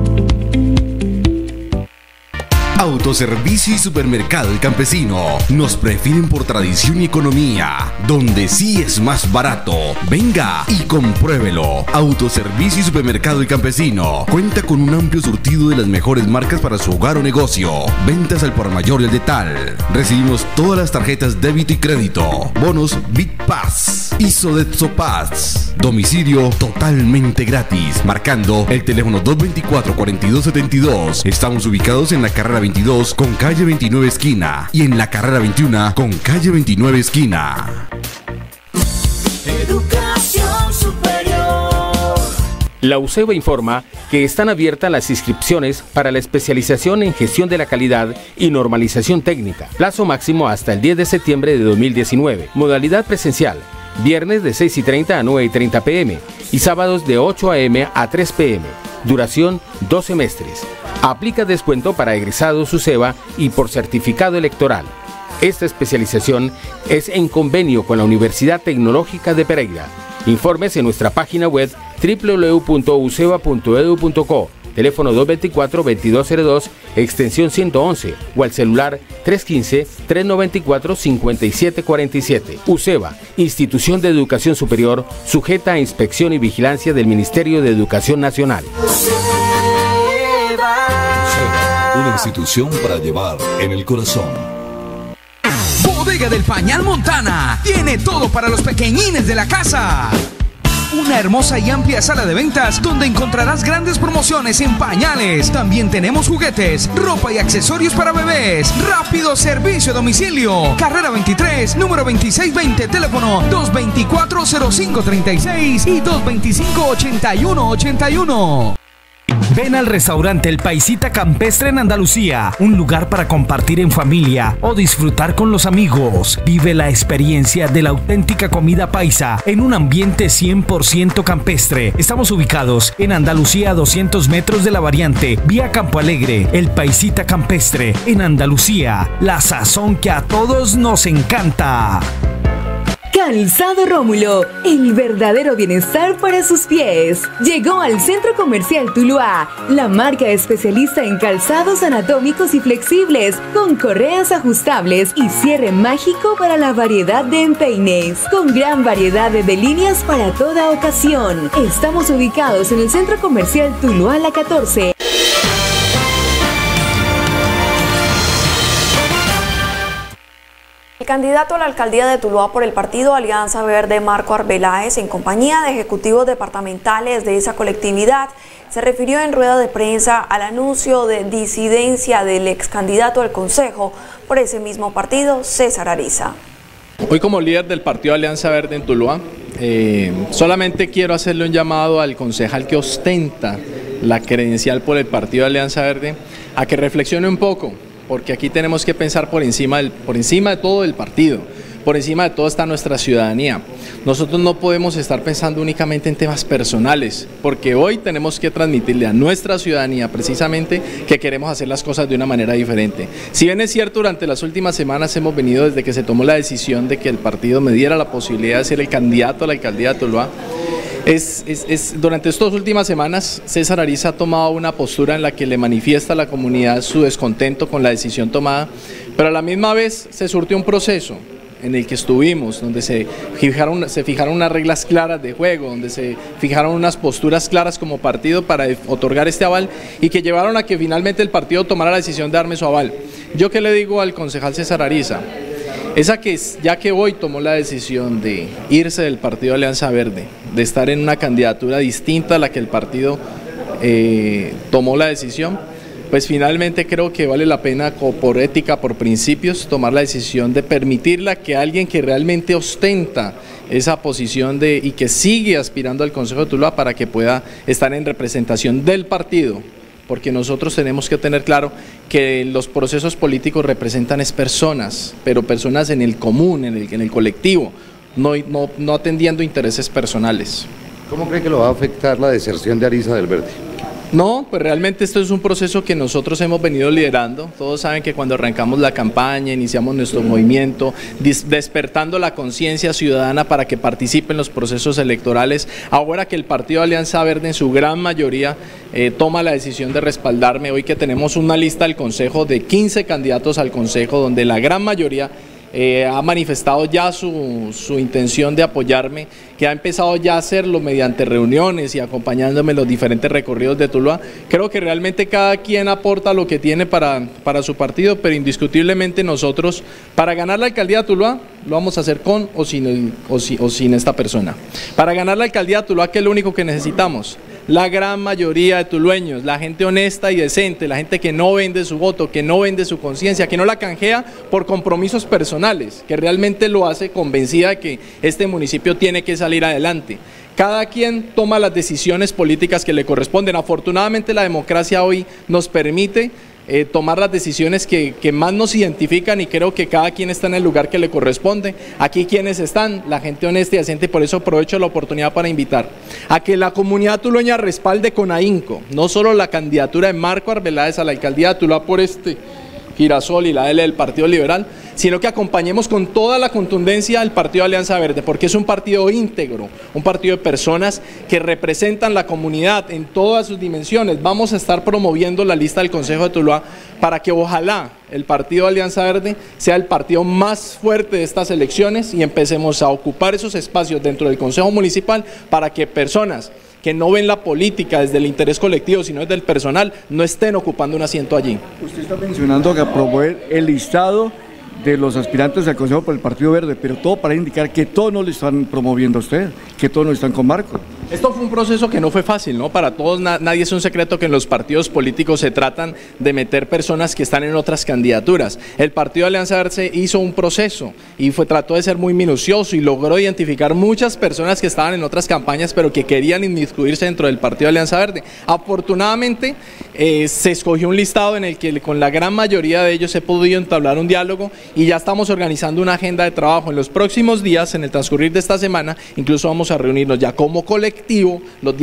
Autoservicio y Supermercado El Campesino. Nos prefieren por tradición y economía, donde sí es más barato. Venga y compruébelo. Autoservicio y Supermercado El Campesino cuenta con un amplio surtido de las mejores marcas para su hogar o negocio. Ventas al por mayor y al detal. Recibimos todas las tarjetas débito y crédito. Bonos Big Pass y Sodexo Pass. Domicilio totalmente gratis. Marcando el teléfono 224-4272. Estamos ubicados en la carrera 22 con calle 29 esquina y en la carrera 21 con calle 29 esquina. Educación superior. La UCEBA informa que están abiertas las inscripciones para la especialización en gestión de la calidad y normalización técnica. Plazo máximo hasta el 10 de septiembre de 2019. Modalidad presencial. Viernes de 6:30 a 9:30 pm y sábados de 8 am a 3 pm. Duración 2 semestres. Aplica descuento para egresados UCEBA y por certificado electoral. Esta especialización es en convenio con la Universidad Tecnológica de Pereira. Informes en nuestra página web www.uceba.edu.co, teléfono 224-2202, extensión 111 o al celular 315-394-5747. UCEBA, Institución de Educación Superior, sujeta a inspección y vigilancia del Ministerio de Educación Nacional. Una institución para llevar en el corazón. Bodega del Pañal Montana tiene todo para los pequeñines de la casa. una hermosa y amplia sala de ventas donde encontrarás grandes promociones en pañales. También tenemos juguetes, ropa y accesorios para bebés. Rápido servicio a domicilio. Carrera 23, número 2620, teléfono 224-0536 y 225-8181. Ven al restaurante El Paisita Campestre en Andalucía, un lugar para compartir en familia o disfrutar con los amigos. Vive la experiencia de la auténtica comida paisa en un ambiente 100% campestre. Estamos ubicados en Andalucía a 200 metros de la variante, vía Campo Alegre. El Paisita Campestre en Andalucía, la sazón que a todos nos encanta. Calzado Rómulo, el verdadero bienestar para sus pies. Llegó al Centro Comercial Tuluá, la marca especialista en calzados anatómicos y flexibles, con correas ajustables y cierre mágico para la variedad de empeines, con gran variedad de líneas para toda ocasión. Estamos ubicados en el Centro Comercial Tuluá La 14. El candidato a la alcaldía de Tuluá por el partido Alianza Verde, Marco Arbeláez, en compañía de ejecutivos departamentales de esa colectividad, se refirió en rueda de prensa al anuncio de disidencia del ex candidato al Consejo por ese mismo partido, César Ariza. Hoy, como líder del partido Alianza Verde en Tuluá, solamente quiero hacerle un llamado al concejal que ostenta la credencial por el partido Alianza Verde a que reflexione un poco, porque aquí tenemos que pensar por encima de todo el partido, por encima de todo está nuestra ciudadanía. Nosotros no podemos estar pensando únicamente en temas personales, porque hoy tenemos que transmitirle a nuestra ciudadanía precisamente que queremos hacer las cosas de una manera diferente. Si bien es cierto, durante las últimas semanas hemos venido desde que se tomó la decisión de que el partido me diera la posibilidad de ser el candidato a la alcaldía de Tuluá, durante estas últimas semanas César Ariza ha tomado una postura en la que le manifiesta a la comunidad su descontento con la decisión tomada, pero a la misma vez se surtió un proceso en el que estuvimos, donde se fijaron unas reglas claras de juego, donde se fijaron unas posturas claras como partido para otorgar este aval y que llevaron a que finalmente el partido tomara la decisión de darme su aval. ¿Yo qué le digo al concejal César Ariza? Ya que hoy tomó la decisión de irse del partido Alianza Verde, de estar en una candidatura distinta a la que el partido tomó la decisión, pues finalmente creo que vale la pena, por ética, por principios, tomar la decisión de permitirla que alguien que realmente ostenta esa posición y que sigue aspirando al Consejo de Tuluá para que pueda estar en representación del partido, porque nosotros tenemos que tener claro que los procesos políticos representan personas, pero personas en el común, en el colectivo, no atendiendo intereses personales. ¿Cómo cree que lo va a afectar la deserción de Ariza del Verde? No, pues realmente esto es un proceso que nosotros hemos venido liderando. Todos saben que cuando arrancamos la campaña, iniciamos nuestro movimiento, despertando la conciencia ciudadana para que participe en los procesos electorales. Ahora que el partido Alianza Verde en su gran mayoría toma la decisión de respaldarme, hoy que tenemos una lista al Consejo de 15 candidatos al Consejo, donde la gran mayoría ha manifestado ya su intención de apoyarme, que ha empezado ya a hacerlo mediante reuniones y acompañándome en los diferentes recorridos de Tuluá. Creo que realmente cada quien aporta lo que tiene para su partido, pero indiscutiblemente nosotros, para ganar la alcaldía de Tuluá, lo vamos a hacer con o sin esta persona. Para ganar la alcaldía de Tuluá, ¿qué es lo único que necesitamos? La gran mayoría de tulueños, la gente honesta y decente, la gente que no vende su voto, que no vende su conciencia, que no la canjea por compromisos personales, que realmente lo hace convencida de que este municipio tiene que salir adelante. Cada quien toma las decisiones políticas que le corresponden. Afortunadamente la democracia hoy nos permite tomar las decisiones que más nos identifican, y creo que cada quien está en el lugar que le corresponde. Aquí quienes están, la gente honesta y decente, por eso aprovecho la oportunidad para invitar a que la comunidad tulueña respalde con ahínco, no solo la candidatura de Marco Arbeláez a la alcaldía de Tuluá por este girasol y la L del Partido Liberal, sino que acompañemos con toda la contundencia al partido Alianza Verde, porque es un partido íntegro, un partido de personas que representan la comunidad en todas sus dimensiones. Vamos a estar promoviendo la lista del Consejo de Tuluá para que ojalá el partido Alianza Verde sea el partido más fuerte de estas elecciones y empecemos a ocupar esos espacios dentro del Consejo Municipal para que personas que no ven la política desde el interés colectivo, sino desde el personal, no estén ocupando un asiento allí. Usted está mencionando que promover el listado de los aspirantes al Consejo por el Partido Verde, pero todo para indicar que todos no le están promoviendo a usted, que todos no están con Marco. Esto fue un proceso que no fue fácil, ¿no? Para todos, nadie es un secreto que en los partidos políticos se tratan de meter personas que están en otras candidaturas. El Partido Alianza Verde hizo un proceso y trató de ser muy minucioso y logró identificar muchas personas que estaban en otras campañas pero que querían inmiscuirse dentro del Partido Alianza Verde. Afortunadamente se escogió un listado en el que con la gran mayoría de ellos he podido entablar un diálogo y ya estamos organizando una agenda de trabajo. En los próximos días, en el transcurrir de esta semana, incluso vamos a reunirnos ya como colectivo, los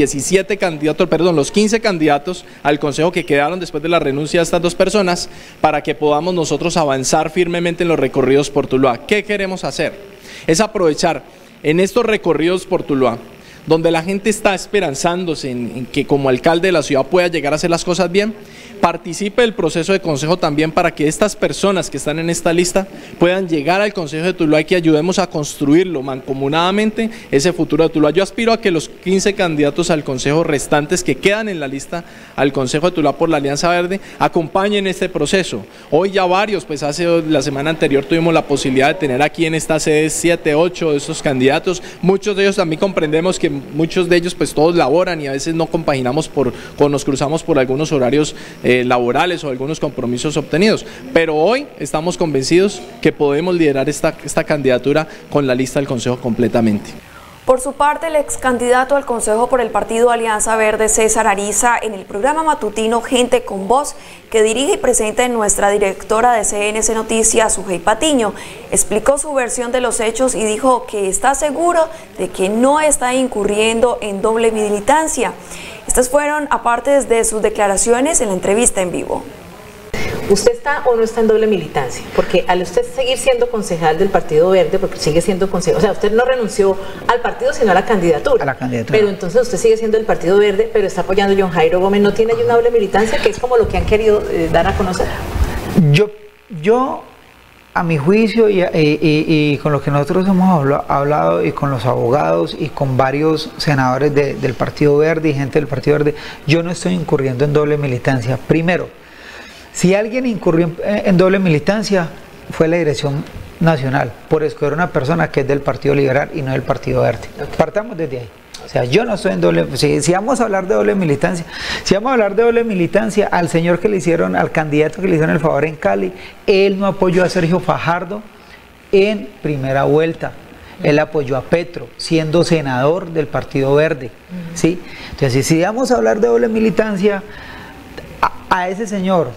15 candidatos al Consejo que quedaron después de la renuncia de estas dos personas, para que podamos nosotros avanzar firmemente en los recorridos por Tuluá. ¿Qué queremos hacer? Es aprovechar en estos recorridos por Tuluá, donde la gente está esperanzándose en que como alcalde de la ciudad pueda llegar a hacer las cosas bien, participe del proceso de consejo también para que estas personas que están en esta lista puedan llegar al Consejo de Tuluá y que ayudemos a construirlo mancomunadamente ese futuro de Tuluá. Yo aspiro a que los 15 candidatos al Consejo restantes que quedan en la lista al Consejo de Tuluá por la Alianza Verde acompañen este proceso. Hoy ya varios, pues la semana anterior tuvimos la posibilidad de tener aquí en esta sede 7, 8 de estos candidatos. Muchos de ellos también comprendemos que muchos de ellos pues todos laboran y a veces no compaginamos nos cruzamos por algunos horarios laborales o algunos compromisos obtenidos, pero hoy estamos convencidos que podemos liderar esta candidatura con la lista del Consejo completamente. Por su parte, el ex candidato al Consejo por el Partido Alianza Verde, César Ariza, en el programa matutino Gente con Voz, que dirige y presenta nuestra directora de CNC Noticias, Sujei Patiño, explicó su versión de los hechos y dijo que está seguro de que no está incurriendo en doble militancia. Estas fueron apartes de sus declaraciones en la entrevista en vivo. ¿Usted está o no está en doble militancia? Porque al usted seguir siendo concejal del Partido Verde, porque sigue siendo concejal, o sea, usted no renunció al partido sino a la candidatura. A la candidatura. Pero entonces usted sigue siendo del Partido Verde, pero está apoyando a John Jairo Gómez. ¿No tiene una doble militancia, que es como lo que han querido dar a conocer? Yo a mi juicio y con lo que nosotros hemos hablado y con los abogados y con varios senadores del Partido Verde y gente del Partido Verde, yo no estoy incurriendo en doble militancia. Primero, si alguien incurrió en doble militancia fue la Dirección Nacional, por escoger una persona que es del Partido Liberal y no del Partido Verde. Okay. Partamos desde ahí. O sea, yo no estoy en doble... Si vamos a hablar de doble militancia, al señor que le hicieron, al candidato que le hicieron el favor en Cali, él no apoyó a Sergio Fajardo en primera vuelta. Él apoyó a Petro, siendo senador del Partido Verde. ¿Sí? Entonces, si vamos a hablar de doble militancia, a ese señor,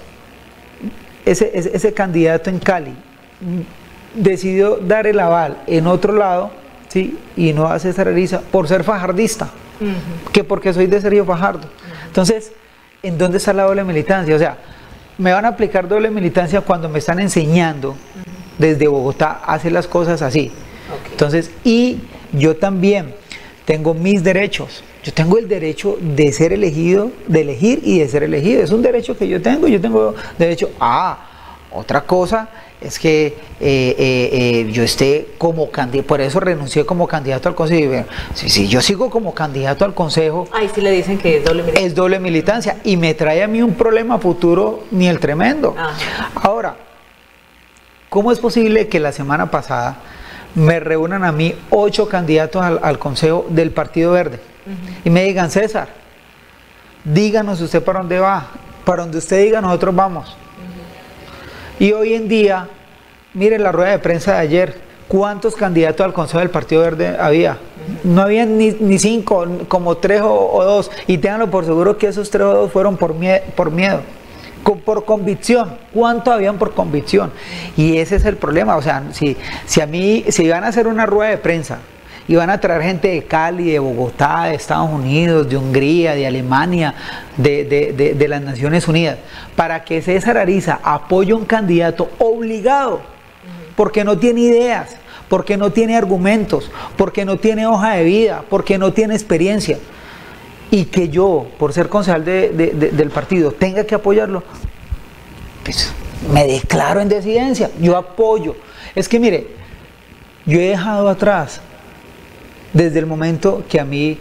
ese candidato en Cali, decidió dar el aval en otro lado, ¿sí? Y no a César Ariza por ser fajardista, que porque soy de Sergio Fajardo. Entonces, ¿en dónde está la doble militancia? O sea, me van a aplicar doble militancia cuando me están enseñando desde Bogotá a hacer las cosas así. Entonces, y yo también tengo mis derechos. Yo tengo el derecho de ser elegido, de elegir y de ser elegido. Es un derecho que yo tengo derecho a otra cosa. Es que yo esté como candidato, por eso renuncié como candidato al Consejo. Si yo sigo como candidato al Consejo, ahí sí le dicen que es doble militancia. Es doble militancia y me trae a mí un problema futuro ni el tremendo. Ahora, ¿cómo es posible que la semana pasada me reúnan a mí 8 candidatos al Consejo del Partido Verde y me digan: César, díganos usted para dónde va, para donde usted diga nosotros vamos? Y hoy en día, miren la rueda de prensa de ayer, ¿cuántos candidatos al Consejo del Partido Verde había? No habían ni 5, como 3 o 2, y ténganlo por seguro que esos 3 o 2 fueron por miedo, por convicción. ¿Cuánto habían por convicción? Y ese es el problema. O sea, si van a hacer una rueda de prensa y van a traer gente de Cali, de Bogotá, de Estados Unidos, de Hungría, de Alemania, de las Naciones Unidas, para que César Ariza apoye a un candidato obligado, porque no tiene ideas, porque no tiene argumentos, porque no tiene hoja de vida, porque no tiene experiencia, y que yo, por ser concejal del partido, tenga que apoyarlo, pues me declaro en disidencia. Yo apoyo. Es que mire, yo he dejado atrás, desde el momento que a mí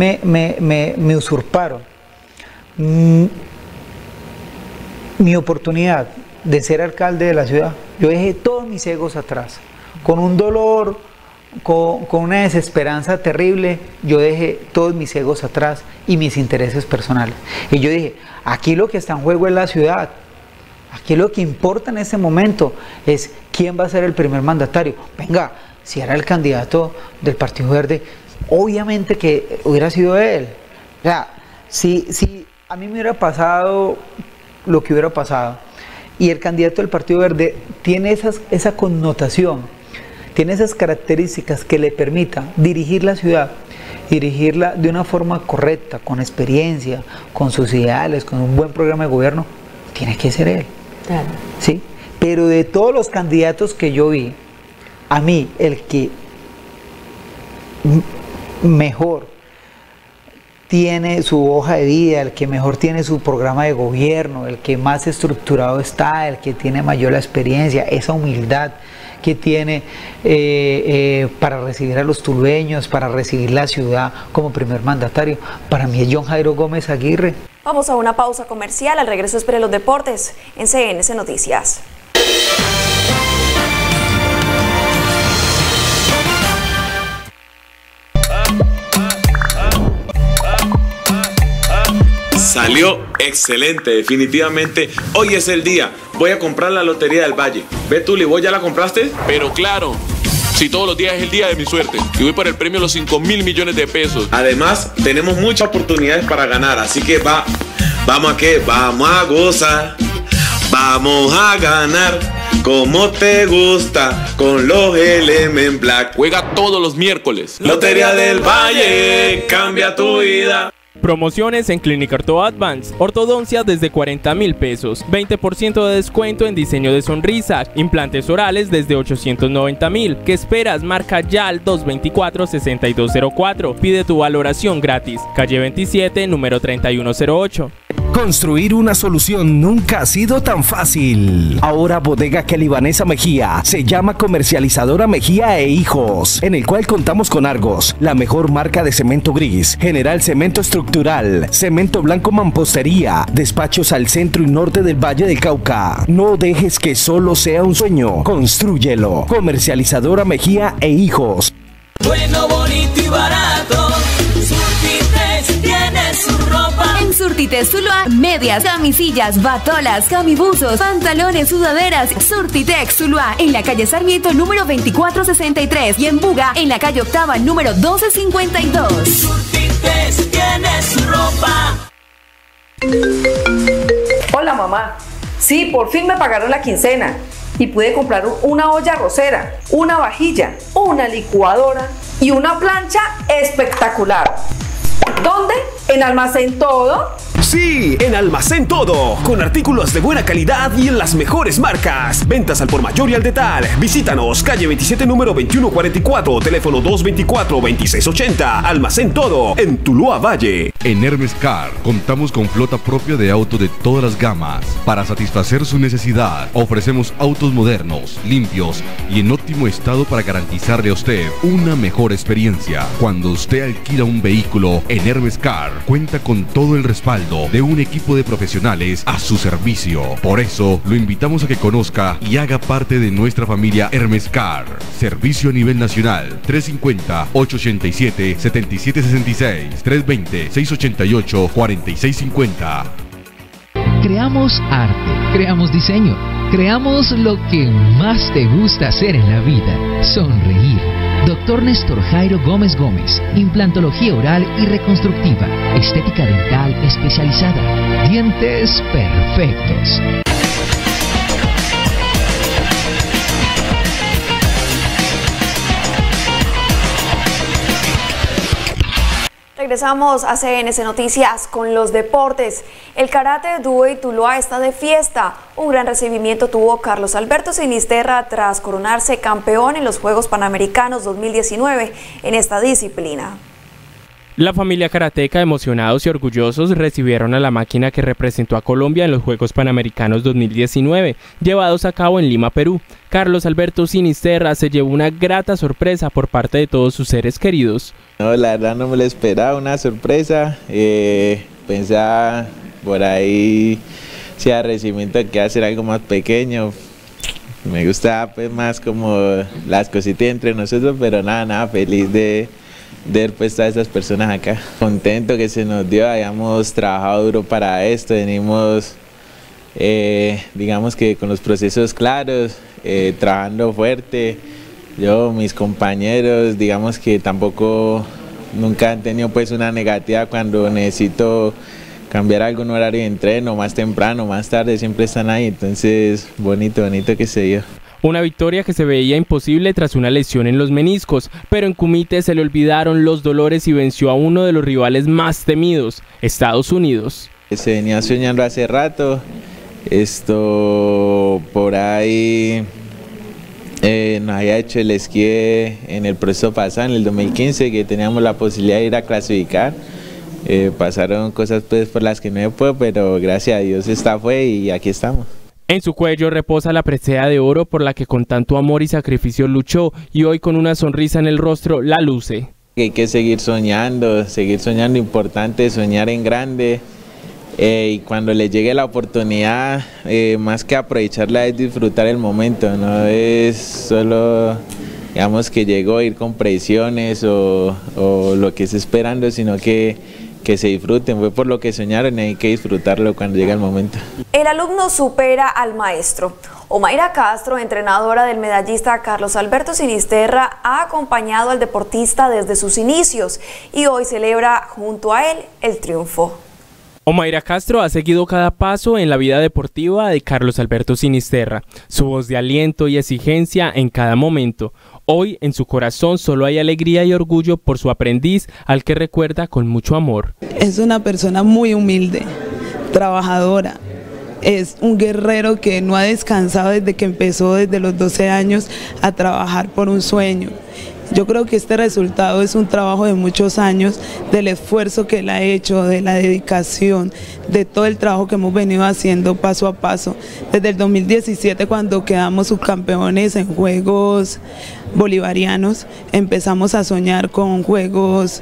me usurparon mi oportunidad de ser alcalde de la ciudad, yo dejé todos mis egos atrás, con un dolor, con una desesperanza terrible, yo dejé todos mis egos atrás y mis intereses personales. Y yo dije, aquí lo que está en juego es la ciudad, aquí lo que importa en este momento es quién va a ser el primer mandatario. Venga, si era el candidato del Partido Verde, obviamente que hubiera sido él. O sea, si a mí me hubiera pasado lo que hubiera pasado, y el candidato del Partido Verde tiene esa connotación, tiene esas características que le permitan dirigir la ciudad, dirigirla de una forma correcta, con experiencia, con sus ideales, con un buen programa de gobierno, tiene que ser él. Claro. ¿Sí? Pero de todos los candidatos que yo vi, a mí el que mejor tiene su hoja de vida, el que mejor tiene su programa de gobierno, el que más estructurado está, el que tiene mayor experiencia, esa humildad que tiene para recibir a los tulueños, para recibir la ciudad como primer mandatario, para mí es John Jairo Gómez Aguirre. Vamos a una pausa comercial, al regreso espere los deportes en CNS Noticias. Salió excelente, definitivamente. Hoy es el día. Voy a comprar la Lotería del Valle. Ve, Tuli, ¿vos ya la compraste? Pero claro, si todos los días es el día de mi suerte y voy por el premio de los 5.000 millones de pesos. Además, tenemos muchas oportunidades para ganar, así que vamos a gozar, vamos a ganar. Como te gusta, con los Element Black. Juega todos los miércoles. Lotería del Valle, cambia tu vida. Promociones en Clínica Orto Advance, ortodoncia desde 40.000 pesos, 20% de descuento en diseño de sonrisa, implantes orales desde 890.000. ¿Qué esperas? Marca ya al 224-6204. Pide tu valoración gratis. Calle 27, número 3108. Construir una solución nunca ha sido tan fácil. Ahora Bodega Calibanesa Mejía se llama Comercializadora Mejía e Hijos, en el cual contamos con Argos, la mejor marca de cemento gris, General Cemento Estructural, Cemento Blanco Mampostería, despachos al centro y norte del Valle del Cauca. No dejes que solo sea un sueño, constrúyelo. Comercializadora Mejía e Hijos. Bueno, bonito y barato, Surtitex tiene su ropa. En Surtitex Tuluá, medias, camisillas, batolas, camibuzos, pantalones, sudaderas. Surtitex Tuluá, en la calle Sarmiento número 2463 y en Buga, en la calle Octava número 1252. Surtitex tiene su ropa. Hola mamá, sí, por fin me pagaron la quincena y pude comprar una olla arrocera, una vajilla, una licuadora y una plancha espectacular. ¿Dónde? ¿En Almacén Todo? Sí, en Almacén Todo, con artículos de buena calidad y en las mejores marcas. Ventas al por mayor y al detal. Visítanos, calle 27, número 2144, teléfono 224-2680. Almacén Todo, en Tuluá Valle. En Hermes Car contamos con flota propia de autos de todas las gamas. Para satisfacer su necesidad, ofrecemos autos modernos, limpios y en óptimo estado para garantizarle a usted una mejor experiencia. Cuando usted alquila un vehículo en Hermes Car, cuenta con todo el respaldo de un equipo de profesionales a su servicio. Por eso, lo invitamos a que conozca y haga parte de nuestra familia Hermes Car. Servicio a nivel nacional, 350-887-7766, 320-688-4650. Creamos arte, creamos diseño, creamos lo que más te gusta hacer en la vida, sonreír. Dr. Néstor Jairo Gómez Gómez, implantología oral y reconstructiva, estética dental especializada, dientes perfectos. Regresamos a CNS Noticias con los deportes. El karate de Dúo y Tuluá está de fiesta. Un gran recibimiento tuvo Carlos Alberto Sinisterra tras coronarse campeón en los Juegos Panamericanos 2019 en esta disciplina. La familia karateca, emocionados y orgullosos, recibieron a la máquina que representó a Colombia en los Juegos Panamericanos 2019, llevados a cabo en Lima, Perú. Carlos Alberto Sinisterra se llevó una grata sorpresa por parte de todos sus seres queridos. No, la verdad no me lo esperaba, una sorpresa. Pensaba por ahí si a recibimiento que hacer algo más pequeño. Me gusta pues más como las cositas entre nosotros, pero nada, feliz de ver pues a esas personas acá. Contento que se nos dio, hayamos trabajado duro para esto, venimos digamos que con los procesos claros, trabajando fuerte. Yo, mis compañeros, digamos que tampoco nunca han tenido pues una negativa cuando necesito cambiar algún horario de entreno, más temprano, más tarde, siempre están ahí, entonces bonito que se dio. Una victoria que se veía imposible tras una lesión en los meniscos, pero en Kumite se le olvidaron los dolores y venció a uno de los rivales más temidos, Estados Unidos. Se venía soñando hace rato, por ahí nos había hecho el esquí en el proceso pasado, en el 2015, que teníamos la posibilidad de ir a clasificar. Pasaron cosas pues por las que no me puedo, pero gracias a Dios esta fue y aquí estamos. En su cuello reposa la presea de oro por la que con tanto amor y sacrificio luchó y hoy con una sonrisa en el rostro la luce. Hay que seguir soñando, importante soñar en grande y cuando le llegue la oportunidad, más que aprovecharla es disfrutar el momento, no es solo digamos que llegó a ir con presiones o lo que está esperando, sino que se disfruten, fue por lo que soñaron y hay que disfrutarlo cuando llega el momento. El alumno supera al maestro. Omaira Castro, entrenadora del medallista Carlos Alberto Sinisterra, ha acompañado al deportista desde sus inicios y hoy celebra junto a él el triunfo. Omaira Castro ha seguido cada paso en la vida deportiva de Carlos Alberto Sinisterra, su voz de aliento y exigencia en cada momento. Hoy en su corazón solo hay alegría y orgullo por su aprendiz, al que recuerda con mucho amor. Es una persona muy humilde, trabajadora. Es un guerrero que no ha descansado desde que empezó desde los 12 años a trabajar por un sueño. Yo creo que este resultado es un trabajo de muchos años, del esfuerzo que él ha hecho, de la dedicación, de todo el trabajo que hemos venido haciendo paso a paso. Desde el 2017, cuando quedamos subcampeones en Juegos Bolivarianos, empezamos a soñar con los Juegos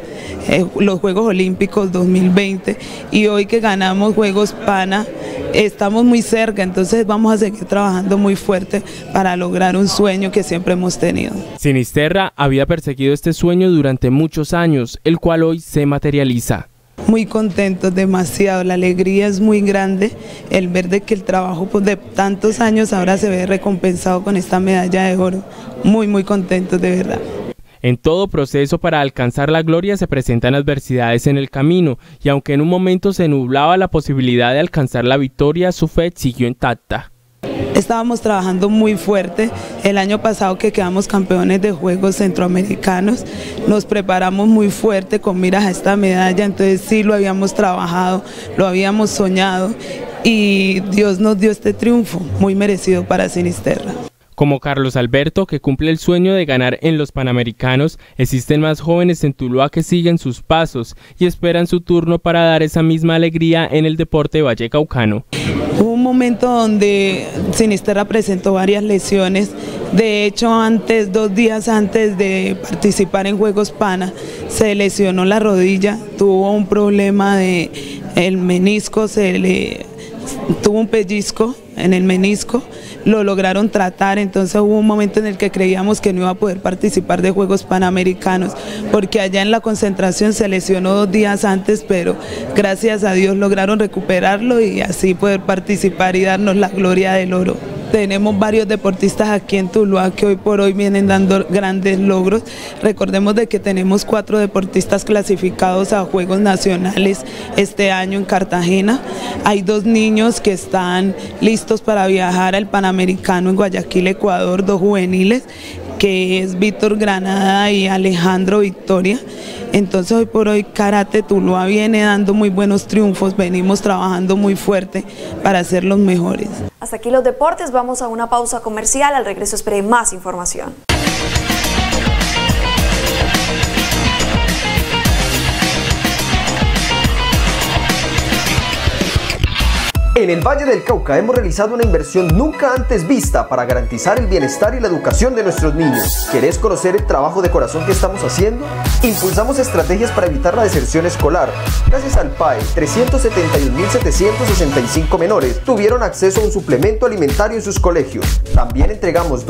Olímpicos 2020 y hoy que ganamos Juegos PANA, estamos muy cerca, entonces vamos a seguir trabajando muy fuerte para lograr un sueño que siempre hemos tenido. Sinisterra había perseguido este sueño durante muchos años, el cual hoy se materializa. Muy contentos, demasiado, la alegría es muy grande, el ver de que el trabajo de tantos años ahora se ve recompensado con esta medalla de oro, muy contentos de verdad. En todo proceso para alcanzar la gloria se presentan adversidades en el camino y aunque en un momento se nublaba la posibilidad de alcanzar la victoria, su fe siguió intacta. Estábamos trabajando muy fuerte, el año pasado que quedamos campeones de Juegos Centroamericanos, nos preparamos muy fuerte con miras a esta medalla, entonces sí lo habíamos trabajado, lo habíamos soñado y Dios nos dio este triunfo, muy merecido para Sinisterra. Como Carlos Alberto, que cumple el sueño de ganar en los Panamericanos, existen más jóvenes en Tuluá que siguen sus pasos y esperan su turno para dar esa misma alegría en el deporte vallecaucano. Hubo un momento donde Sinisterra presentó varias lesiones, de hecho 2 días antes de participar en Juegos PANA se lesionó la rodilla, tuvo un problema del menisco, tuvo un pellizco en el menisco, lo lograron tratar, entonces hubo un momento en el que creíamos que no iba a poder participar de Juegos Panamericanos, porque allá en la concentración se lesionó 2 días antes, pero gracias a Dios lograron recuperarlo y así poder participar y darnos la gloria del oro. Tenemos varios deportistas aquí en Tuluá que hoy por hoy vienen dando grandes logros. Recordemos de que tenemos 4 deportistas clasificados a Juegos Nacionales este año en Cartagena. Hay 2 niños que están listos para viajar al Panamericano en Guayaquil, Ecuador, 2 juveniles, que es Víctor Granada y Alejandro Victoria. Entonces hoy por hoy Karate Tuluá viene dando muy buenos triunfos, venimos trabajando muy fuerte para ser los mejores. Hasta aquí los deportes, vamos a una pausa comercial, al regreso espere más información. En el Valle del Cauca hemos realizado una inversión nunca antes vista para garantizar el bienestar y la educación de nuestros niños. ¿Querés conocer el trabajo de corazón que estamos haciendo? Impulsamos estrategias para evitar la deserción escolar. Gracias al PAE, 371.765 menores tuvieron acceso a un suplemento alimentario en sus colegios. También entregamos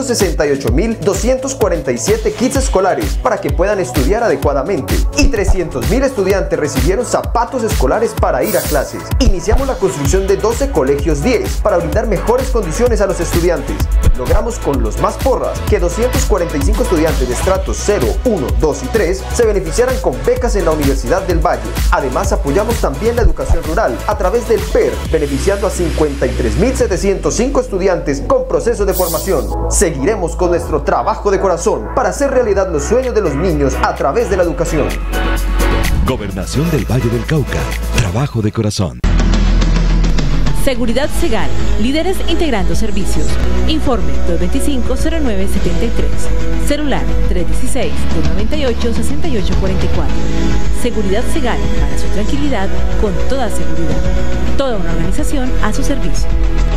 268.247 kits escolares para que puedan estudiar adecuadamente. Y 300.000 estudiantes recibieron zapatos escolares para ir a clases. Iniciamos la construcción de 12 colegios 10 para brindar mejores condiciones a los estudiantes. Logramos con los más porras que 245 estudiantes de estratos 0, 1, 2 y 3 se beneficiaran con becas en la Universidad del Valle. Además, apoyamos también la educación rural a través del PER, beneficiando a 53.705 estudiantes con proceso de formación. Seguiremos con nuestro trabajo de corazón para hacer realidad los sueños de los niños a través de la educación. Gobernación del Valle del Cauca. Trabajo de corazón. Seguridad Segal, líderes integrando servicios. Informe 225-0973. Celular 316-298-6844. Seguridad Segal, para su tranquilidad, con toda seguridad. Toda una organización a su servicio.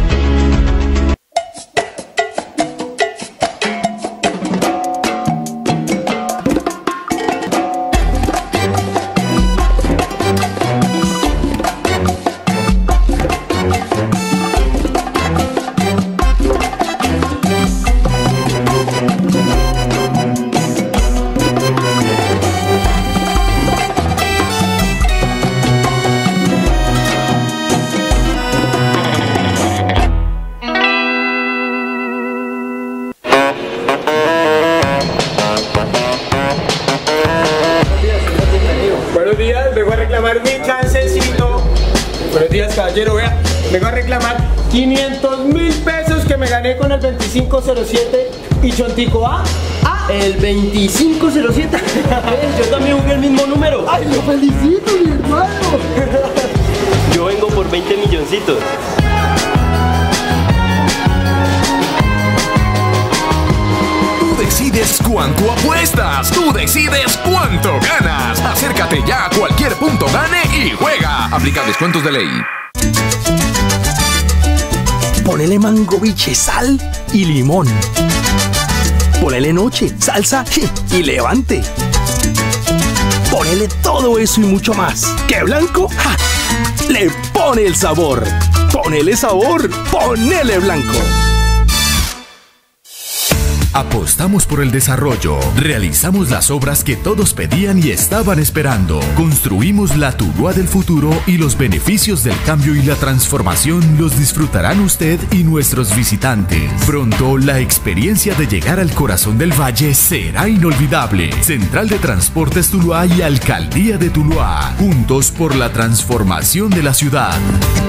Vengo a reclamar 500.000 pesos que me gané con el 2507 y Chontico el 2507. Yo también jugué el mismo número. ¡Ay, lo felicito, mi hermano! Yo vengo por 20 milloncitos. Tú decides cuánto apuestas, tú decides cuánto ganas. Acércate ya a cualquier punto gane y juega. Aplica descuentos de ley. Ponele mangoviche, sal y limón. Ponele noche, salsa y levante. Ponele todo eso y mucho más. ¿Qué blanco? ¡Ja! Le pone el sabor. Ponele sabor, ponele blanco. Apostamos por el desarrollo, realizamos las obras que todos pedían y estaban esperando, construimos la Tuluá del futuro y los beneficios del cambio y la transformación los disfrutarán usted y nuestros visitantes. Pronto la experiencia de llegar al corazón del valle será inolvidable. Central de Transportes Tuluá y Alcaldía de Tuluá, juntos por la transformación de la ciudad.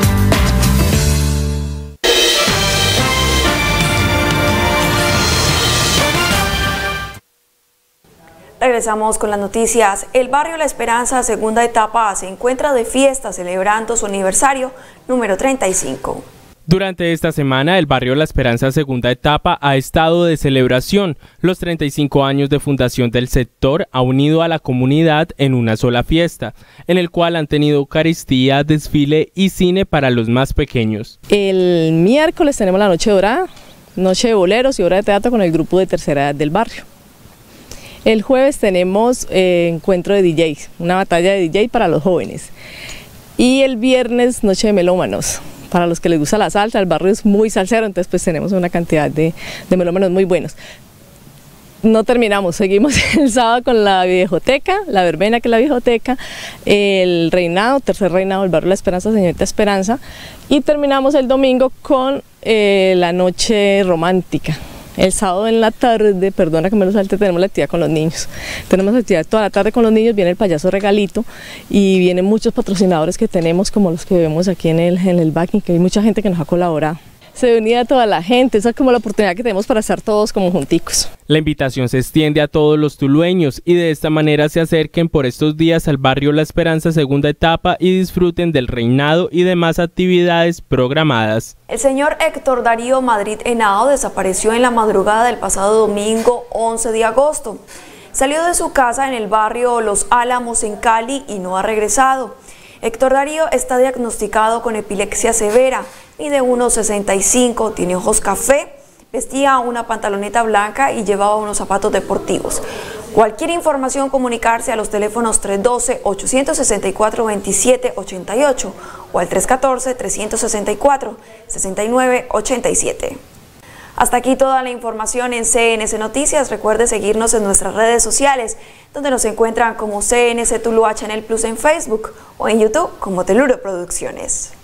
Regresamos con las noticias. El barrio La Esperanza, segunda etapa, se encuentra de fiesta celebrando su aniversario número 35. Durante esta semana, el barrio La Esperanza segunda etapa ha estado de celebración. Los 35 años de fundación del sector ha unido a la comunidad en una sola fiesta, en el cual han tenido Eucaristía, desfile y cine para los más pequeños. El miércoles tenemos la Noche Dorada, noche de boleros y obra de teatro con el grupo de tercera edad del barrio. El jueves tenemos encuentro de DJs, una batalla de DJ para los jóvenes. Y el viernes noche de melómanos. Para los que les gusta la salsa, el barrio es muy salsero, entonces pues tenemos una cantidad de melómanos muy buenos. No terminamos, seguimos el sábado con la viejoteca, la verbena que es la viejoteca, el reinado, tercer reinado del barrio La Esperanza, señorita Esperanza, y terminamos el domingo con la noche romántica. El sábado en la tarde, perdona que me lo salte, tenemos la actividad con los niños. Tenemos actividad toda la tarde con los niños, viene el payaso Regalito y vienen muchos patrocinadores que tenemos como los que vemos aquí en el backing, que hay mucha gente que nos ha colaborado. Se unía toda la gente, esa es como la oportunidad que tenemos para estar todos como junticos. La invitación se extiende a todos los tulueños y de esta manera se acerquen por estos días al barrio La Esperanza segunda etapa y disfruten del reinado y demás actividades programadas. El señor Héctor Darío Madrid Henao desapareció en la madrugada del pasado domingo 11 de agosto. Salió de su casa en el barrio Los Álamos en Cali y no ha regresado. Héctor Darío está diagnosticado con epilepsia severa, mide 1,65, tiene ojos café, vestía una pantaloneta blanca y llevaba unos zapatos deportivos. Cualquier información, comunicarse a los teléfonos 312-864-2788 o al 314-364-6987. Hasta aquí toda la información en CNC Noticias. Recuerde seguirnos en nuestras redes sociales, donde nos encuentran como CNC Tuluá Channel Plus en Facebook o en YouTube como Teluro Producciones.